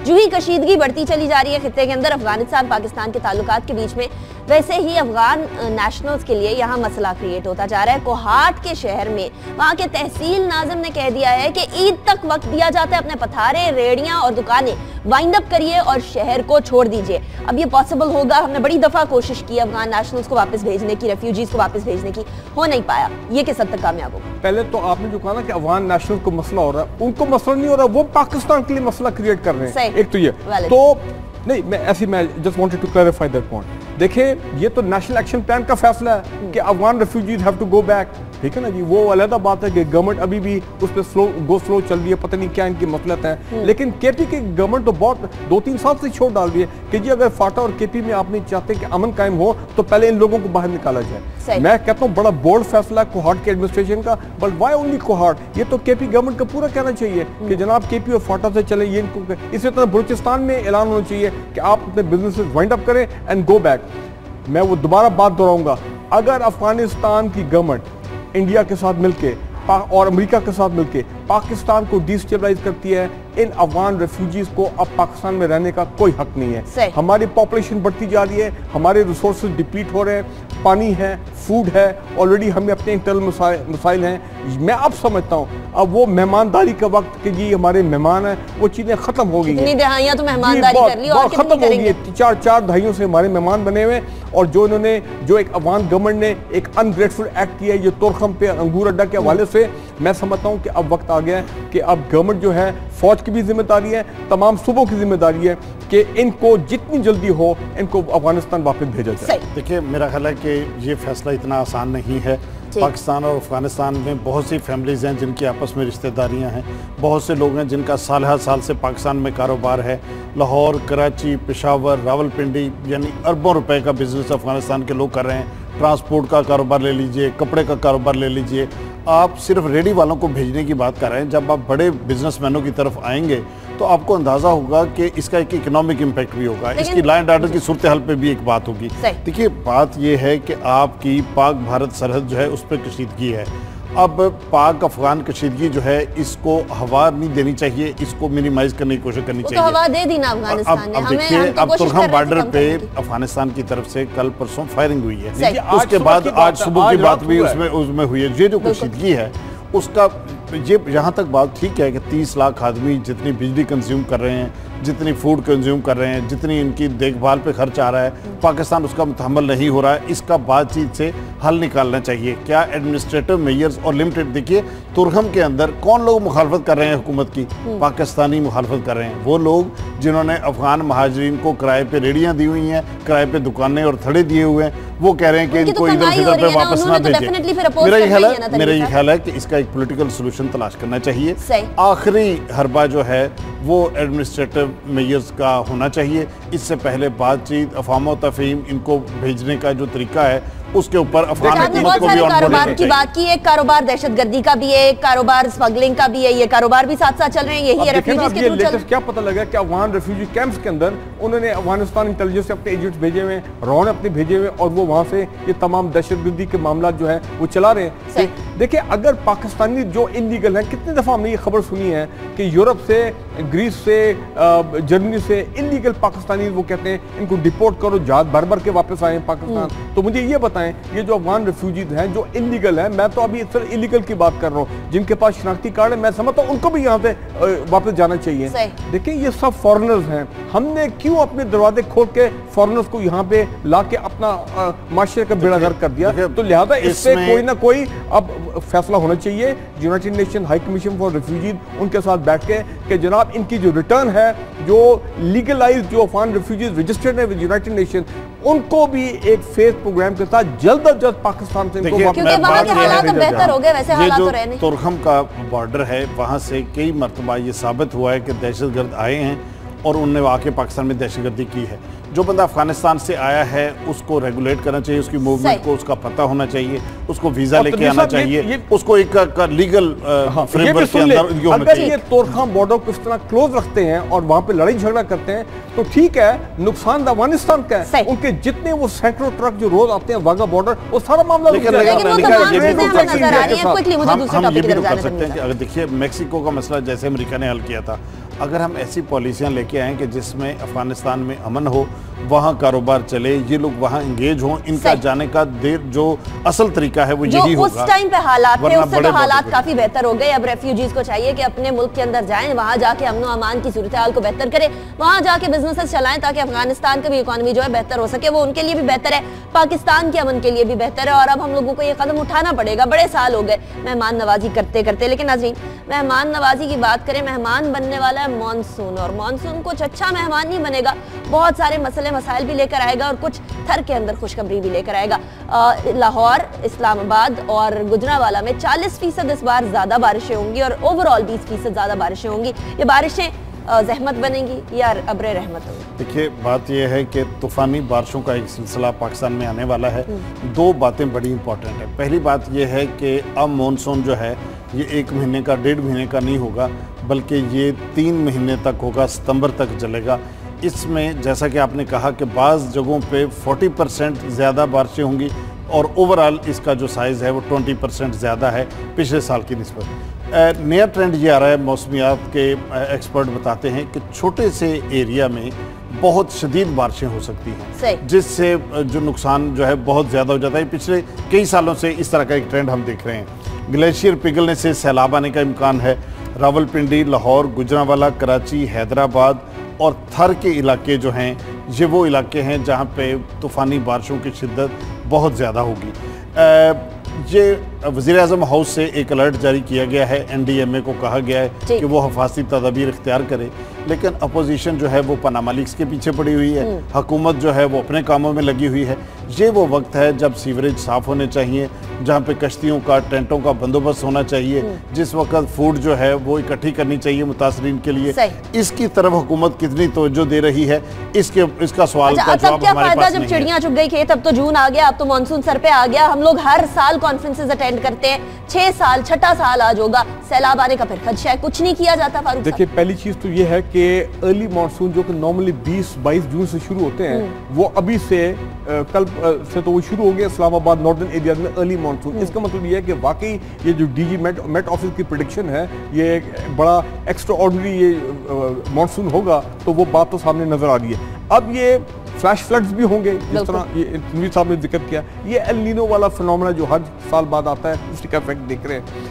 A: जो ही कशीदगी बढ़ती चली जा रही है खित्ते के अंदर अफगानिस्तान पाकिस्तान के ताल्लुकात के बीच में, वैसे ही अफगान नेशनल्स के लिए यहाँ मसला क्रिएट होता जा रहा है। कोहाट के शहर में वहाँ के तहसील नाज़िम ने कह दिया है कि ईद तक वक्त दिया जाता है, अपने पथारे, रेहड़ियाँ और दुकानें वाइंड अप करिए और शहर को छोड़ दीजिए। अब ये पॉसिबल होगा? हमने बड़ी दफा कोशिश की अफगान नेशनल्स को वापस भेजने की, रेफ्यूजीज को वापस भेजने की, हो नहीं पाया। ये किस हद तक कामयाब होगा?
B: पहले तो आपने जो कहा ना कि अफगान नेशनल को मसला हो रहा है, उनको मसला नहीं हो रहा, वो पाकिस्तान के लिए मसला क्रिएट कर रहे हैं। एक तो ये तो नहीं, मैं just wanted to clarify that point. देखिए, ये तो नेशनल एक्शन प्लान का फैसला है कि Afghan refugees have to go back, ठीक है ना जी। वो अलग बात है कि गवर्नमेंट अभी भी उस पर स्लो चल रही है, पता नहीं क्या इनकी मसलत है। लेकिन केपी की गवर्नमेंट तो बहुत 2-3 साल से छोड़ डाल रही है कि जी अगर फाटा और केपी में आप नहीं चाहते कि अमन कायम हो तो पहले इन लोगों को बाहर निकाला जाए। मैं कहता हूँ बड़ा बोल्ड फैसला है कोहाट के एडमिनिस्ट्रेशन का, बट व्हाई ओनली कोहाट? ये तो केपी गवर्नमेंट का पूरा कहना चाहिए कि जनाब केपी और फाटा से चले। ये इनको इसी तरह बलूचिस्तान में ऐलान होना चाहिए कि आप अपने बिजनेस वाइंड अप करें एंड गो बैक। मैं वो दोबारा बात दोहराऊंगा, अगर अफगानिस्तान की गवर्नमेंट इंडिया के साथ मिलके और अमेरिका के साथ मिलके पाकिस्तान को डिस्टेबलाइज करती है, इन अफगान रेफ्यूजीज को अब पाकिस्तान में रहने का कोई हक नहीं है। हमारी पॉपुलेशन बढ़ती जा रही है, हमारे रिसोर्सेज डिप्लीट हो रहे हैं, पानी है, फूड है, ऑलरेडी हमें अपने इंटरनल मसाइल हैं। मैं अब समझता हूँ अब वो मेहमानदारी का वक्त कि जी हमारे मेहमान हैं, वो चीज़ें खत्म हो गई हैं।
A: दहाइयां तो मेहमानदारी कर ली और
B: खत्म हो गई है। 4 दहाइयों से हमारे मेहमान बने हुए, और जो एक अफगान गवर्नमेंट ने एक अनग्रेटफुल एक्ट किया है ये तोरखम पे अंगूर अड्डा के हवाले से, मैं समझता हूँ कि अब वक्त आ गया है कि अब गवर्नमेंट जो है, फौज की भी जिम्मेदारी है, तमाम सूबों की जिम्मेदारी है कि इनको जितनी जल्दी हो इनको अफगानिस्तान वापस भेजा जाए।
C: देखिए, मेरा ख्याल है कि ये फैसला इतना आसान नहीं है। पाकिस्तान और अफगानिस्तान में बहुत सी फैमिलीज़ हैं जिनकी आपस में रिश्तेदारियां हैं, बहुत से लोग हैं जिनका साल से पाकिस्तान में कारोबार है। लाहौर, कराची, पेशावर, रावलपिंडी, यानी अरबों रुपए का बिजनेस अफगानिस्तान के लोग कर रहे हैं। ट्रांसपोर्ट का कारोबार ले लीजिए, कपड़े का कारोबार ले लीजिए। आप सिर्फ रेडी वालों को भेजने की बात कर रहे हैं, जब आप बड़े बिजनेसमैनों की तरफ आएंगे तो आपको अंदाज़ा होगा कि इसका एक इकोनॉमिक इम्पैक्ट भी होगा, इसकी लॉ एंड ऑर्डर की सूरत हाल पे भी एक बात होगी। देखिए, बात यह है कि आपकी पाक भारत सरहद जो है उस पर कशीदगी है। अब पाक अफगान कशीदगी जो है इसको हवा नहीं देनी चाहिए, इसको मिनिमाइज करने की कोशिश करनी चाहिए।
A: तो हवा दे दी ना अफगानिस्तान ने।
C: अब देखिए, अब तुर्कम बॉर्डर पे अफगानिस्तान की तरफ से कल परसों फायरिंग हुई है, उसके बाद आज सुबह की बात भी उसमें हुई है। ये जो कशीदगी है उसका, ये यहाँ तक बात ठीक है कि 30 लाख आदमी जितनी बिजली कंज्यूम कर रहे हैं, जितनी फूड कंज्यूम कर रहे हैं, जितनी इनकी देखभाल पे खर्च आ रहा है, पाकिस्तान उसका मुतहम्मल नहीं हो रहा है। इसका बातचीत से हल निकालना चाहिए। क्या एडमिनिस्ट्रेटिव मेयर्स और लिमिटेड, देखिए तुर्कम के अंदर कौन लोग मुखालफत कर रहे हैं हुकूमत की? पाकिस्तानी मुखालफत कर रहे हैं। वो लोग जिन्होंने अफगान महाजरीन को किराए पे रेडियाँ दी हुई हैं, किराए पे दुकानें और थड़े दिए हुए हैं, वो कह रहे हैं कि इनको ईद उल फितर पे वापस ना भेजें। मेरा ये ख्याल है कि इसका एक पॉलिटिकल सोल्यूशन तलाश करना चाहिए। आखिरी हरबा जो है वो एडमिनिस्ट्रेटिव मेयर्स का होना चाहिए। इससे पहले बातचीत, अफाम तफहीम, इनको भेजने का जो तरीका है उसके ऊपर अफगान हुकूमत को भी
A: कारोबार की बात की। एक कारोबार दहशतगर्दी का भी है, एक कारोबार स्मगलिंग का भी है, ये कारोबार भी साथ साथ चल रहे हैं। यही रेफ्यूजीज के थ्रू चल।
B: क्या पता लगा कि अफगान रेफ्यूजी कैंप्स के अंदर उन्होंने अफगानिस्तान इंटेलिजेंस से अपने एजेंट्स भेजे हुए, रॉ ने अपने भेजे हुए, और वो वहां से ये तमाम दहशतगर्दी के मामला जो है वो चला रहे हैं। देखिए, अगर पाकिस्तानी जो इलीगल है, कितनी दफा हमने ये खबर सुनी है कि यूरोप से, ग्रीस से, जर्मनी से इलीगल पाकिस्तानी वो कहते हैं इनको डिपोर्ट करो, जहाज भर भर के वापस आए पाकिस्तान। तो मुझे ये बताएं, ये जो अफगान रेफ्यूजीज हैं जो इलीगल हैं, मैं तो अभी सिर्फ इलीगल की बात कर रहा हूँ, जिनके पास शनाख्ती कार्ड है, मैं समझता हूँ उनको भी यहाँ से वापस जाना चाहिए। देखिए, ये सब फॉरेनर्स हैं, हमने क्यों अपने दरवाजे खोल के फॉरेनर्स को यहाँ पे ला के अपना माशरे का बेड़ा गर्क कर दिया? तो लिहाजा इससे कोई ना कोई अब फैसला होना चाहिए। United Nation High Commission for Refugees उनके साथ बैठ के कि जनाब इनकी जो रिटर्न है, जो लीगलाइज जो अफगान रेफ्यूजीज रजिस्टर्ड है विद यूनाइटेड नेशन, उनको भी एक फेस प्रोग्राम के साथ जल्द अज जल्द पाकिस्तान से
A: क्योंकि वहाँ के हालात बेहतर हो गए, वैसे हालात तो रहे नहीं।
C: तुर्कम का बॉर्डर है, वहाँ से कई मरतबा ये साबित हुआ है कि दहशतगर्द आए हैं और उनने आके पाकिस्तान में दहशतगर्दी की है। जो बंदा अफगानिस्तान से आया है उसको रेगुलेट करना चाहिए, उसकी मूवमेंट को उसका पता होना चाहिए, उसको वीजा लेके आना चाहिए, उसको एक लीगल फ्रेमवर्क के अंदर होना चाहिए।
B: ये तोरखाम बॉर्डर को इस तरह क्लोज रखते हैं और वहां पे लड़ाई झगड़ा करते हैं तो ठीक है, नुकसान अफगानिस्तान का है। उनके जितने वो सैकड़ों ट्रक जो रोज आते हैं वाघा बॉर्डर, वो सारा मामला
C: हम ये भी तो कर सकते हैं कि अगर देखिए मेक्सिको का मसला जैसे अमेरिका ने हल किया था, अगर हम ऐसी पॉलिसियां लेके आए कि जिसमें अफगानिस्तान में अमन हो, वहाँ कारोबार चले, ये लोग वहाँ एंगेज हों, इनका जाने का देर जो असल तरीका है वो यही होगा।
A: उस टाइम पे हालात थे, उससे तो हालात काफी बेहतर हो गए। अब रेफ्यूजीज को चाहिए कि अपने मुल्क के अंदर जाएं, वहां जाके अमन अमान की सूरत हाल को बेहतर करें, वहां जाके बिजनेसेस चलाएं ताकि अफगानिस्तान की भी इकोनॉमी जो है बेहतर हो सके। वो उनके लिए भी बेहतर है, पाकिस्तान के अमन के लिए भी बेहतर है। और अब हम लोगों को ये कदम उठाना पड़ेगा। बड़े साल हो गए मेहमान नवाजी करते करते, लेकिन नाज़रीन मेहमान नवाजी की बात करें, मेहमान बनने वाला है मानसून, और मानसून कुछ अच्छा मेहमान नहीं बनेगा, बहुत सारे मसले मसाइल भी लेकर आएगा और कुछ थर के अंदर खुशखबरी भी लेकर आएगा। लाहौर, इस्लामाबाद और गुजरांवाला में 40% इस बार ज्यादा बारिशें होंगी और ओवरऑल 20% ज्यादा बारिशें होंगी। ये बारिशें जहमत बनेंगी या अब्रे रहमत होगी?
C: देखिए बात यह है कि तूफ़ानी बारिशों का एक सिलसिला पाकिस्तान में आने वाला है। दो बातें बड़ी इंपॉर्टेंट है। पहली बात यह है कि अब मॉनसून जो है ये 1 महीने का, 1.5 महीने का नहीं होगा, बल्कि ये 3 महीने तक होगा, सितंबर तक चलेगा। इसमें जैसा कि आपने कहा कि बाज़ जगहों पे 40% ज़्यादा बारिशें होंगी और ओवरऑल इसका जो साइज़ है वो 20% ज़्यादा है पिछले साल की निस्बत। नया ट्रेंड ये आ रहा है, मौसमियात के एक्सपर्ट बताते हैं कि छोटे से एरिया में बहुत शदीद बारिशें हो सकती हैं, जिससे जो नुकसान जो है बहुत ज़्यादा हो जाता है। पिछले कई सालों से इस तरह का एक ट्रेंड हम देख रहे हैं। ग्लेशियर पिघलने से सैलाब आने का इम्कान है। रावलपिंडी, लाहौर, गुजरांवाला, कराची, हैदराबाद और थर के इलाके जो हैं ये वो इलाके हैं जहाँ पे तूफ़ानी बारिशों की शिद्दत बहुत ज़्यादा होगी। ये वज़ीर-ए-आज़म हाउस से एक अलर्ट जारी किया गया है, NDMA को कहा गया है कि वो हिफाजती तदाबीर इख्तियार करे, लेकिन अपोजिशन जो है वो पनामा लीक्स के पीछे पड़ी हुई है, हुकूमत जो है वो अपने कामों में लगी हुई है। ये वो वक्त है जब सीवरेज साफ़ होने चाहिए, जहाँ पे कश्तियों का, टेंटों का बंदोबस्त होना चाहिए, जिस वक्त फूड जो है वो इकट्ठी करनी चाहिए मुतासरीन के लिए। इसकी तरफ हुकूमत कितनी तवज्जो दे रही है, इसका सवाल का जवाब हमारे पास नहीं है।
A: जब चिड़ियाँ चुग गई खेत, अब तो जून आ गया, अब तो मानसून सर पे आ गया। हम लोग हर साल कॉन्फ्रेंसेस अटेंड करते हैं, 6 साल, 6ठा साल आज होगा, सैलाब आने का फिर खदशा है, कुछ नहीं किया जाता। फारूक
B: देखिए पहली चीज तो ये है कि अर्ली मानसून जो कि नॉर्मली 20-22 जून से शुरू होते हैं वो अभी से कल से तो वो शुरू हो गए इस्लामाबाद नॉर्दर्न एरिया में अर्ली मानसून। इसका मतलब ये है कि वाकई ये जो DG मेट ऑफिस की प्रेडिक्शन है ये एक बड़ा एक्स्ट्रा ऑर्डिनरी ये मानसून होगा, तो वो बात तो सामने नजर आ रही है। अब ये फ्लैश फ्लड्स भी होंगे, जिस तरह ये तनवीर साहब ने जिक्र किया, ये एल नीनो वाला फिनोमेना जो हर साल बाद आता है, उसका इफेक्ट देख रहे हैं।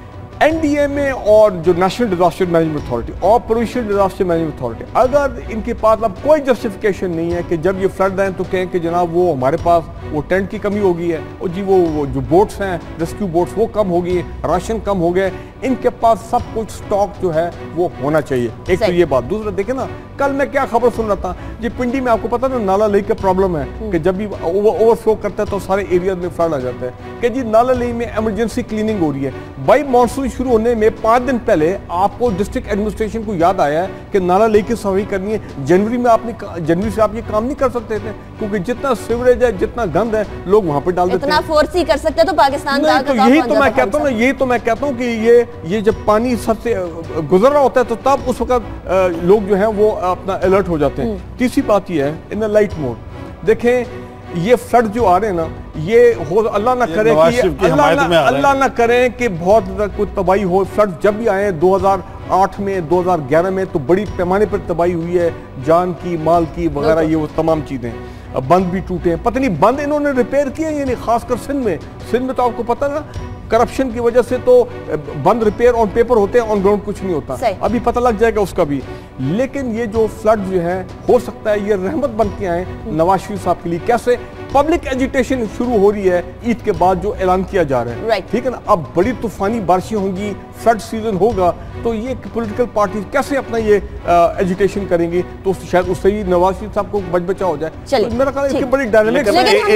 B: NDMA और जो नेशनल डिजास्टर मैनेजमेंट अथॉरिटी और प्रोविंशियल डिजास्टर मैनेजमेंट अथॉरिटी, अगर इनके पास अब कोई जस्टिफिकेशन नहीं है कि जब ये फ्लड आए तो कहें कि जनाब वो हमारे पास वो टेंट की कमी हो गई है और जी वो जो बोट्स हैं, रेस्क्यू बोट्स वो कम हो गई, राशन कम हो गए, इनके पास सब कुछ स्टॉक जो है वो होना चाहिए। एक तो ये बात। दूसरा देखे ना, कल मैं क्या खबर सुन रहा था, ये पिंडी में आपको पता ना नाला लेक का प्रॉब्लम है कि जब भी ओवरफ्लो करता है तो सारे एरिया में फ्लड आ जाता है कि जी नाला लेक में इमरजेंसी क्लीनिंग हो रही है। बाई मानसून शुरू होने में 5 दिन पहले आपको डिस्ट्रिक्ट एडमिनिस्ट्रेशन को याद आया है कि नाला लेक की सफाई करनी है। जनवरी से आप ये काम नहीं कर सकते थे क्योंकि जितना सीवरेज है, जितना गंद है, लोग वहां पे डाल देते हैं।
A: इतना फोर्स ही कर सकते तो पाकिस्तान का
B: तो यही तो मैं कहता हूँ ना, यही तो मैं कहता हूँ कि ये जब पानी सबसे गुजर रहा होता है तो तब उस वक्त लोग जो है वो अपना अलर्ट हो जाते हैं। तीसरी बात ये है इन लाइट मोड, देखें ये फ्लड जो आ रहे हैं ना, ये हो अल्लाह ना करे कि अल्लाह ना करे कि बहुत कुछ तबाही हो। फ्लड जब भी आए 2008 में, 2011 में तो बड़ी पैमाने पर तबाही हुई है, जान की, माल की वगैरह, ये वो तमाम चीजें। बंद भी टूटे हैं, पता नहीं बंद इन्होंने रिपेयर किए यानी खासकर सिंध में तो आपको पता ना करप्शन की वजह से तो बंद रिपेयर ऑन पेपर होते हैं, ऑन ग्राउंड कुछ नहीं होता। अभी पता लग जाएगा उसका भी। लेकिन ये जो फ्लड जो है हो सकता है ये रहमत बन के आए नवाज शरीफ साहब के लिए। कैसे? पब्लिक एजिटेशन शुरू हो रही है ईद के बाद जो ऐलान किया जा रहा है, ठीक है ना। अब बड़ी तूफानी बारिशें होंगी, फ्लड सीजन होगा, तो ये पॉलिटिकल पार्टी कैसे अपना ये एजिटेशन करेंगी, तो शायद उससे ही नवाज शरीफ साहब को बच बचा हो जाए। तो मेरा ख्याल है बड़ी डायनामिक।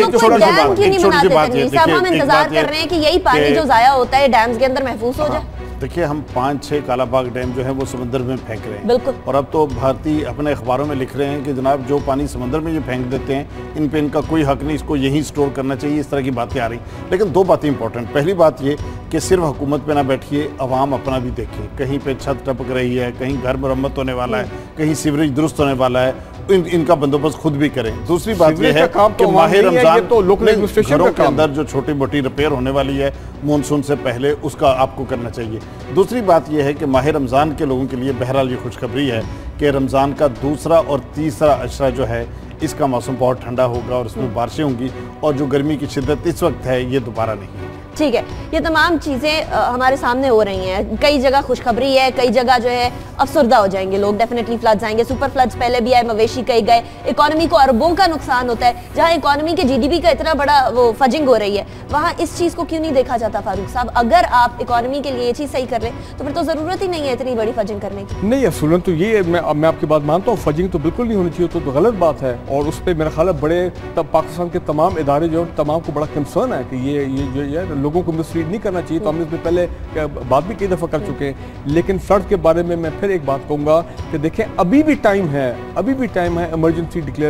A: हम इंतजार कर रहे हैं कि यही पानी जो जाया होता है डैम्स के अंदर महफूज हो जाए।
C: देखिए, हम 5-6 कालाबाग डैम जो है वो समंदर में फेंक रहे हैं।
A: बिल्कुल।
C: और अब तो भारतीय अपने अखबारों में लिख रहे हैं कि जनाब जो पानी समंदर में ये फेंक देते हैं, इन पे इनका कोई हक नहीं, इसको यहीं स्टोर करना चाहिए, इस तरह की बातें आ रही। लेकिन दो बातें इंपॉर्टेंट, पहली बात ये कि सिर्फ हुकूमत पे ना बैठिए, अवाम अपना भी देखे। कहीं पे छत टपक रही है, कहीं घर मरम्मत होने वाला है, कहीं सीवरेज दुरुस्त होने वाला है, इनका बंदोबस्त खुद भी करें। दूसरी बात यह है कि माह रमजान घरों के अंदर जो छोटी मोटी रिपेयर होने वाली है मानसून से पहले, उसका आपको करना चाहिए। दूसरी बात यह है कि माह रमजान के लोगों के लिए बहरहाल ये खुशखबरी है कि रमजान का दूसरा और तीसरा अशरा जो है इसका मौसम बहुत ठंडा होगा और उसमें बारिशें होंगी, और जो गर्मी की शिद्दत इस वक्त है ये दोबारा नहीं है।
A: ठीक है, ये तमाम चीज़ें हमारे सामने हो रही हैं। कई जगह खुशखबरी है, कई जगह जो है अफसरदा हो जाएंगे लोग, डेफिनेटली फ्लड्स आएंगे, सुपर फ्लड्स पहले भी आए, मवेशी कई गए, इकोनॉमी को अरबों का नुकसान होता है। जहां इकोनॉमी के जीडीपी का इतना बड़ा वो फजिंग हो रही है, वहां इस चीज़ को क्यों नहीं देखा जाता फारूक साहब? अगर आप इकोनॉमी के लिए ये चीज़ सही कर रहे हैं तो फिर तो ज़रूरत ही नहीं है इतनी बड़ी फजिंग करने की।
B: नहीं असूलन तो ये मैं आपकी बात मानता हूँ, फजिंग तो बिल्कुल नहीं होनी चाहिए, तो गलत बात है। और उस पर मेरा ख्याल है बड़े पाकिस्तान के तमाम इदारे जो तमाम को बड़ा कंसर्न है कि ये जो है लोगों को मिसलीड नहीं करना चाहिए। तो हम इसमें पहले बात भी कई दफ़ा कर चुके हैं। लेकिन फ्लड के बारे में मैं फिर एक बात कहूँगा कि देखें, अभी भी टाइम है इमरजेंसी डिक्लेयर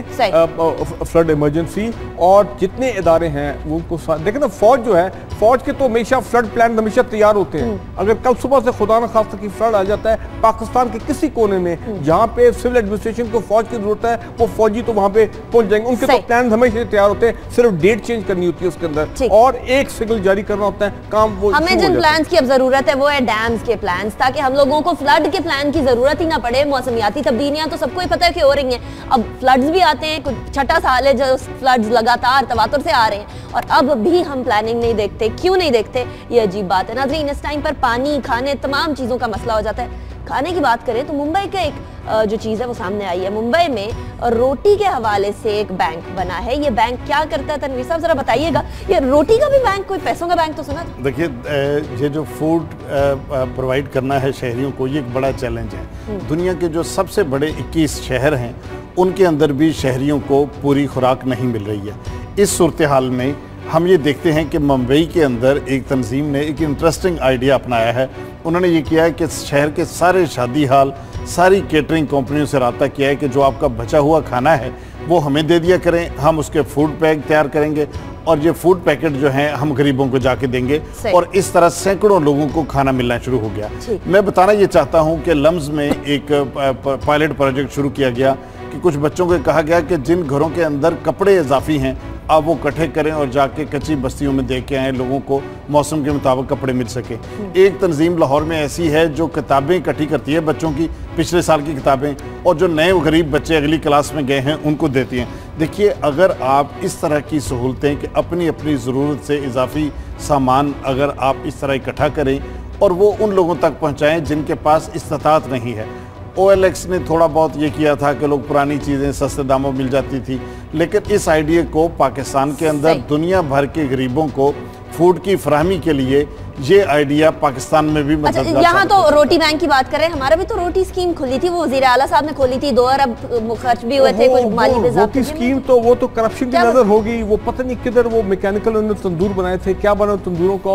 B: करें, फ्लड इमरजेंसी। और जितने इदारे हैं वो उनको देखें ना, फौज जो है, फौज के तो हमेशा फ्लड प्लान हमेशा तैयार होते हैं। अगर कल सुबह से खुदा न खास्ता की फ्लड आ जाता है पाकिस्तान के किसी कोने में जहाँ पे सिविल एडमिनिस्ट्रेशन को फौज की जरूरत है, वो फौजी तो वहाँ पे पहुंच जाएंगे। उनके तो प्लान हमेशा तैयार होते हैं, सिर्फ डेट चेंज करनी होती है उसके अंदर और एक सिग्नल जारी करना होता है, काम वो।
A: हमें जिन प्लान्स की अब जरूरत है वो है डैम्स के प्लान्स, ताकि हम लोगों को फ्लड के प्लान की जरूरत ही ना पड़े। मौसमियाती तब्दीलियां तो सबको ही पता है कि हो रही हैं, अब फ्लड्स भी आते हैं, कुछ छठा साल है जो फ्लड्स लगातार तवातुर से आ रहे हैं और अब भी हम प्लानिंग नहीं देखते। क्यों नहीं देखते, ये अजीब बात है। नाज़रीन, इस टाइम पर पानी, खाने, तमाम चीज़ों का मसला हो जाता है। खाने की बात करें तो मुंबई का एक जो चीज़ है वो सामने आई है। मुंबई में रोटी के हवाले से एक बैंक बना है। ये बैंक क्या करता है तनवीर साहब, जरा बताइएगा। ये रोटी का भी बैंक, कोई पैसों का बैंक तो सुना?
C: देखिए, ये जो फूड प्रोवाइड करना है शहरियों को, ये एक बड़ा चैलेंज है। दुनिया के जो सबसे बड़े 21 शहर हैं उनके अंदर भी शहरियों को पूरी खुराक नहीं मिल रही है। इस सूरत हाल में हम ये देखते हैं कि मुंबई के अंदर एक तंजीम ने एक इंटरेस्टिंग आइडिया अपनाया है। उन्होंने ये किया है कि शहर के सारे शादी हाल, सारी केटरिंग कंपनियों से रब्ता किया है कि जो आपका बचा हुआ खाना है वो हमें दे दिया करें, हम उसके फूड पैक तैयार करेंगे और ये फूड पैकेट जो हैं हम गरीबों को जाके देंगे। और इस तरह सैकड़ों लोगों को खाना मिलना शुरू हो गया। मैं बताना ये चाहता हूँ कि लम्स में एक पायलट प्रोजेक्ट शुरू किया गया कि कुछ बच्चों को कहा गया कि जिन घरों के अंदर कपड़े इजाफी हैं आप वो इकट्ठे करें और जाके कच्ची बस्तियों में दे के आएँ, लोगों को मौसम के मुताबिक कपड़े मिल सके। एक तंजीम लाहौर में ऐसी है जो किताबें इकट्ठी करती है, बच्चों की पिछले साल की किताबें, और जो नए गरीब बच्चे अगली क्लास में गए हैं उनको देती हैं। देखिए, अगर आप इस तरह की सहूलतें कि अपनी अपनी ज़रूरत से इजाफी सामान अगर आप इस तरह इकट्ठा करें और वो उन लोगों तक पहुँचाएँ जिनके पास इस्तात नहीं है। OLX ने थोड़ा बहुत ये किया था कि लोग पुरानी चीज़ें सस्ते दामों मिल जाती थी, लेकिन इस आइडिया को पाकिस्तान के अंदर दुनिया भर के गरीबों को फूड की फराहमी के लिए ये आइडिया पाकिस्तान में भी
A: अच्छा, यहाँ तो रोटी बैंक की बात कर रहे हैं, हमारा भी तो रोटी स्कीम खुली थी, वो वज़ीर आला साहब ने खोली थी, 2 अरब खर्च भी हुए थे, कुछ माली
B: रोटी स्कीम तो वो तो करप्शन की नजर होगी। वो पता नहीं किधर वो मैकेनिकल उन्होंने तंदूर बनाए थे, क्या बना तंदूरों का,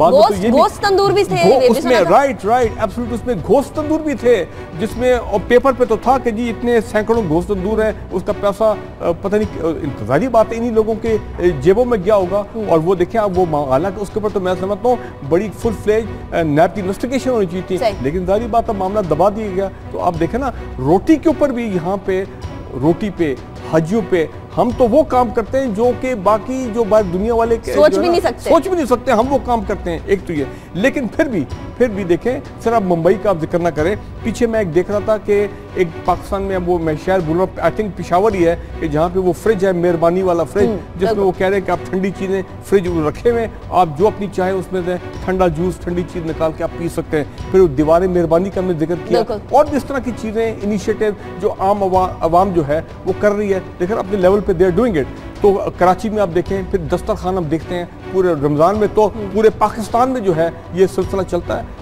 A: गोश्त तंदूर भी थे
B: उसमें, राइट एब्सोल्यूट, उसमें गोश्त तंदूर भी थे जिसमें और पेपर पे तो था कि जी इतने सैकड़ों गोश्त तंदूर है, उसका पैसा पता नहीं, इंतजारी बात है इन्हीं लोगों के जेबों में गया होगा। और वो देखें आप, वो हालांकि उसके ऊपर तो मैं समझता हूँ बड़ी फुल फ्लेज नैब की इन्वेस्टिगेशन होनी चाहिए थी, लेकिन जारी बात अब मामला दबा दिया गया। तो आप देखें ना, रोटी के ऊपर भी यहाँ पे, रोटी पे, हजियों पे हम तो वो काम करते हैं जो कि बाकी जो दुनिया वाले
A: सोच भी नहीं सकते
B: हम वो काम करते हैं। एक तो ये, लेकिन फिर भी देखें सर, आप मुंबई का आप जिक्र ना करें, पीछे मैं एक देख रहा था कि एक पाकिस्तान में, अब वो मैं शहर बोल रहा हूँ, आई थिंक पिशावर ही है, कि जहाँ पे वो फ्रिज है, मेहरबानी वाला फ्रिज, जिसमें वो कह रहे हैं कि आप ठंडी चीज़ें फ्रिज रखे हुए, आप जो अपनी चाहे उसमें से ठंडा जूस, ठंडी चीज़ निकाल के आप पी सकते हैं। फिर दीवारें मेहरबानी का हमने जिक्र किया, और इस तरह की चीज़ें, इनिशिएटिव जो आम आवाम जो है वो कर रही है, लेकिन अपने लेवल पे दे आर डूइंग इट। तो कराची में आप देखें, फिर दस्तरखान आप देखते हैं, पूरे रमज़ान में तो पूरे पाकिस्तान में जो है ये सिलसिला चलता है।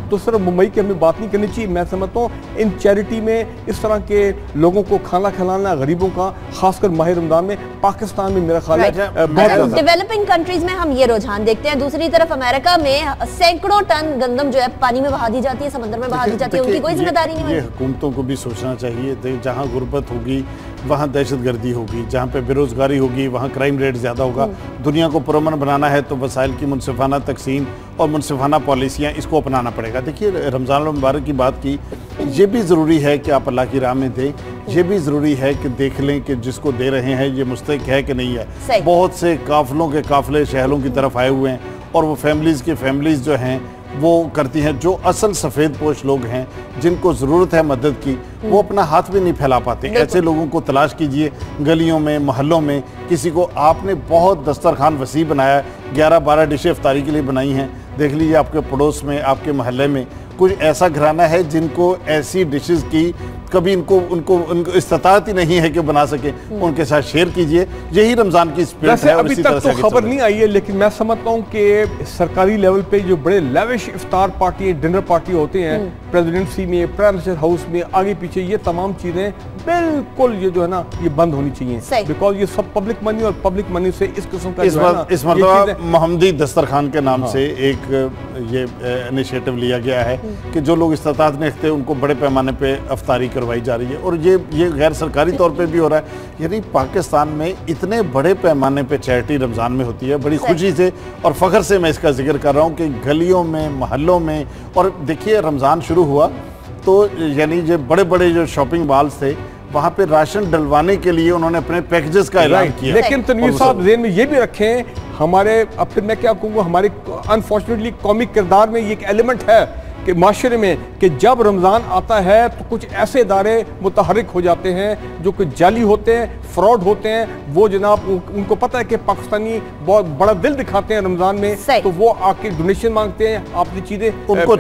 B: तो सिर्फ मुंबई की हमें बात नहीं करनी चाहिए। मैं समझता हूँ इन चैरिटी में इस तरह के लोगों को खाना खिलाना गरीबों का, खासकर माह रमजान में पाकिस्तान में मेरा ख्याल है बहुत।
A: डेवलपिंग कंट्रीज में हम ये रुझान देखते हैं। दूसरी तरफ अमेरिका में सैकड़ों टन गंदम जो है पानी में बहा दी जाती है, समंदर में बहा दी जाती है, उनकी कोई जिम्मेदारी नहीं है।
C: ये हुकूमतों को भी सोचना चाहिए। जहाँ गुर्बत होगी वहाँ दहशतगर्दी होगी, जहाँ पे बेरोजगारी होगी वहाँ क्राइम रेट ज़्यादा होगा। दुनिया को पुरअमन बनाना है तो वसाइल की मुनसिफाना तकसीम और मुनसिफाना पॉलिसियाँ इसको अपनाना पड़ेगा। देखिए, रमज़ान मुबारक की बात की, ये भी ज़रूरी है कि आप अल्लाह की राह में दें, ये भी ज़रूरी है कि देख लें कि जिसको दे रहे हैं ये मुस्तहिक है कि नहीं है। बहुत से काफ़िलों के काफ़िले शहरों की तरफ आए हुए हैं और वो फैमिलीज़ की फैमिलीज़ जो हैं वो करती हैं। जो असल सफ़ेद पोश लोग हैं जिनको ज़रूरत है मदद की, वो अपना हाथ भी नहीं फैला पाते। ऐसे लोगों को तलाश कीजिए गलियों में, मोहल्लों में। किसी को आपने बहुत दस्तरखान वसी बनाया, 11-12 डिशें इफ्तारी के लिए बनाई हैं, देख लीजिए आपके पड़ोस में, आपके मोहल्ले में कुछ ऐसा घराना है जिनको ऐसी डिशेस की कभी उनको इस्तात ही नहीं है कि बना सके, उनके साथ शेयर कीजिए। यही रमजान की स्पिरिट है।
B: अभी तक तो खबर नहीं आई है, लेकिन मैं समझता हूँ कि सरकारी लेवल पे जो बड़े लेविश इफ्तार पार्टी, डिनर पार्टी होते हैं प्रेसिडेंसी में, प्राइम मिनिस्टर हाउस में, आगे पीछे, ये तमाम चीजें बिल्कुल ये जो है ना ये बंद होनी चाहिए। बिकॉज ये सब पब्लिक मनी और पब्लिक मनी से इस किस्म का
C: इस मरतबा मोहम्मदी दस्तरखान के नाम से एक ये इनिशिएटिव लिया गया है कि जो लोग इस्तात नहीं रखते उनको बड़े पैमाने पे अफ्तारी करवाई जा रही है और ये गैर सरकारी तौर पे भी हो रहा है। यानी पाकिस्तान में इतने बड़े पैमाने पे चैरिटी रमज़ान में होती है। बड़ी खुशी से और फ़ख्र से मैं इसका जिक्र कर रहा हूँ कि गलियों में, मोहल्लों में, और देखिए रमज़ान शुरू हुआ तो यानी जो बड़े बड़े जो शॉपिंग मॉल्स थे वहाँ पे राशन डलवाने के लिए उन्होंने अपने पैकेजेस का ऐलान किया।
B: लेकिन तनवीर साहब ज़हन में ये भी रखें, हमारे अब फिर मैं क्या कहूँगा, हमारे अनफॉर्चुनेटली कॉमिक किरदार में ये एक एलिमेंट है कि माशरे में कि जब रमज़ान आता है तो कुछ ऐसे इदारे मुतहरिक हो जाते हैं जो कि जाली होते हैं, फ्रॉड होते हैं। वो जनाब उनको पता है कि पाकिस्तानी बहुत बड़ा दिल दिखाते हैं रमज़ान में, तो वो आके डोनेशन मांगते हैं, आपकी चीज़ें
C: उनको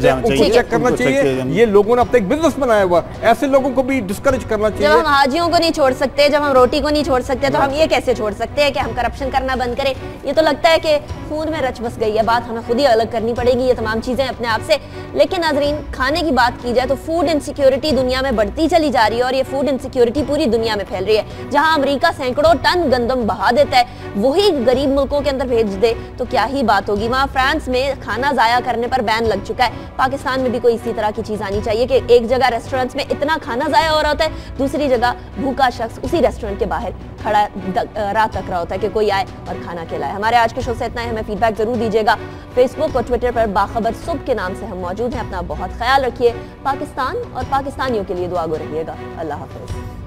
C: चेक
B: करना चाहिए। ये लोगों ने अब तक एक बिजनेस बनाया हुआ, ऐसे लोगों को भी डिस्करेज करना चाहिए।
A: जब हम हाजियों को नहीं छोड़ सकते, जब हम रोटी को नहीं छोड़ सकते, तो हम ये कैसे छोड़ सकते हैं कि हम करप्शन करना बंद करें। ये तो लगता है कि खून में रच बस गई है बात, हमें खुद ही अलग करनी पड़ेगी ये तमाम चीज़ें अपने आप से। लेकिन नाज़रीन, खाने की बात की जाए तो फूड इनसिक्योरिटी दुनिया में बढ़ती चली जा रही है और ये फूड इनसिक्योरिटी पूरी दुनिया में फैल रही है। जहां अमेरिका सैकड़ों टन गंदम बहा देता है, वही गरीब मुल्कों के अंदर भेज दे तो क्या ही बात होगी। वहां फ्रांस में खाना जाया करने पर बैन लग चुका है। पाकिस्तान में भी कोई इसी तरह की चीज आनी चाहिए कि एक जगह रेस्टोरेंट्स में इतना खाना जाया हो रहा होता है, दूसरी जगह भूखा शख्स उसी रेस्टोरेंट के बाहर खड़ा रात तक रहा होता है कि कोई आए और खाना खिलाए। हमारे आज के शो से इतना है, हमें फीडबैक जरूर दीजिएगा। फेसबुक और ट्विटर पर बाखबर सुबह के नाम से हम मौजूद हैं। अपना बहुत ख्याल रखिए। पाकिस्तान और पाकिस्तानियों के लिए दुआ गो रहिएगा। अल्लाह हाफिज।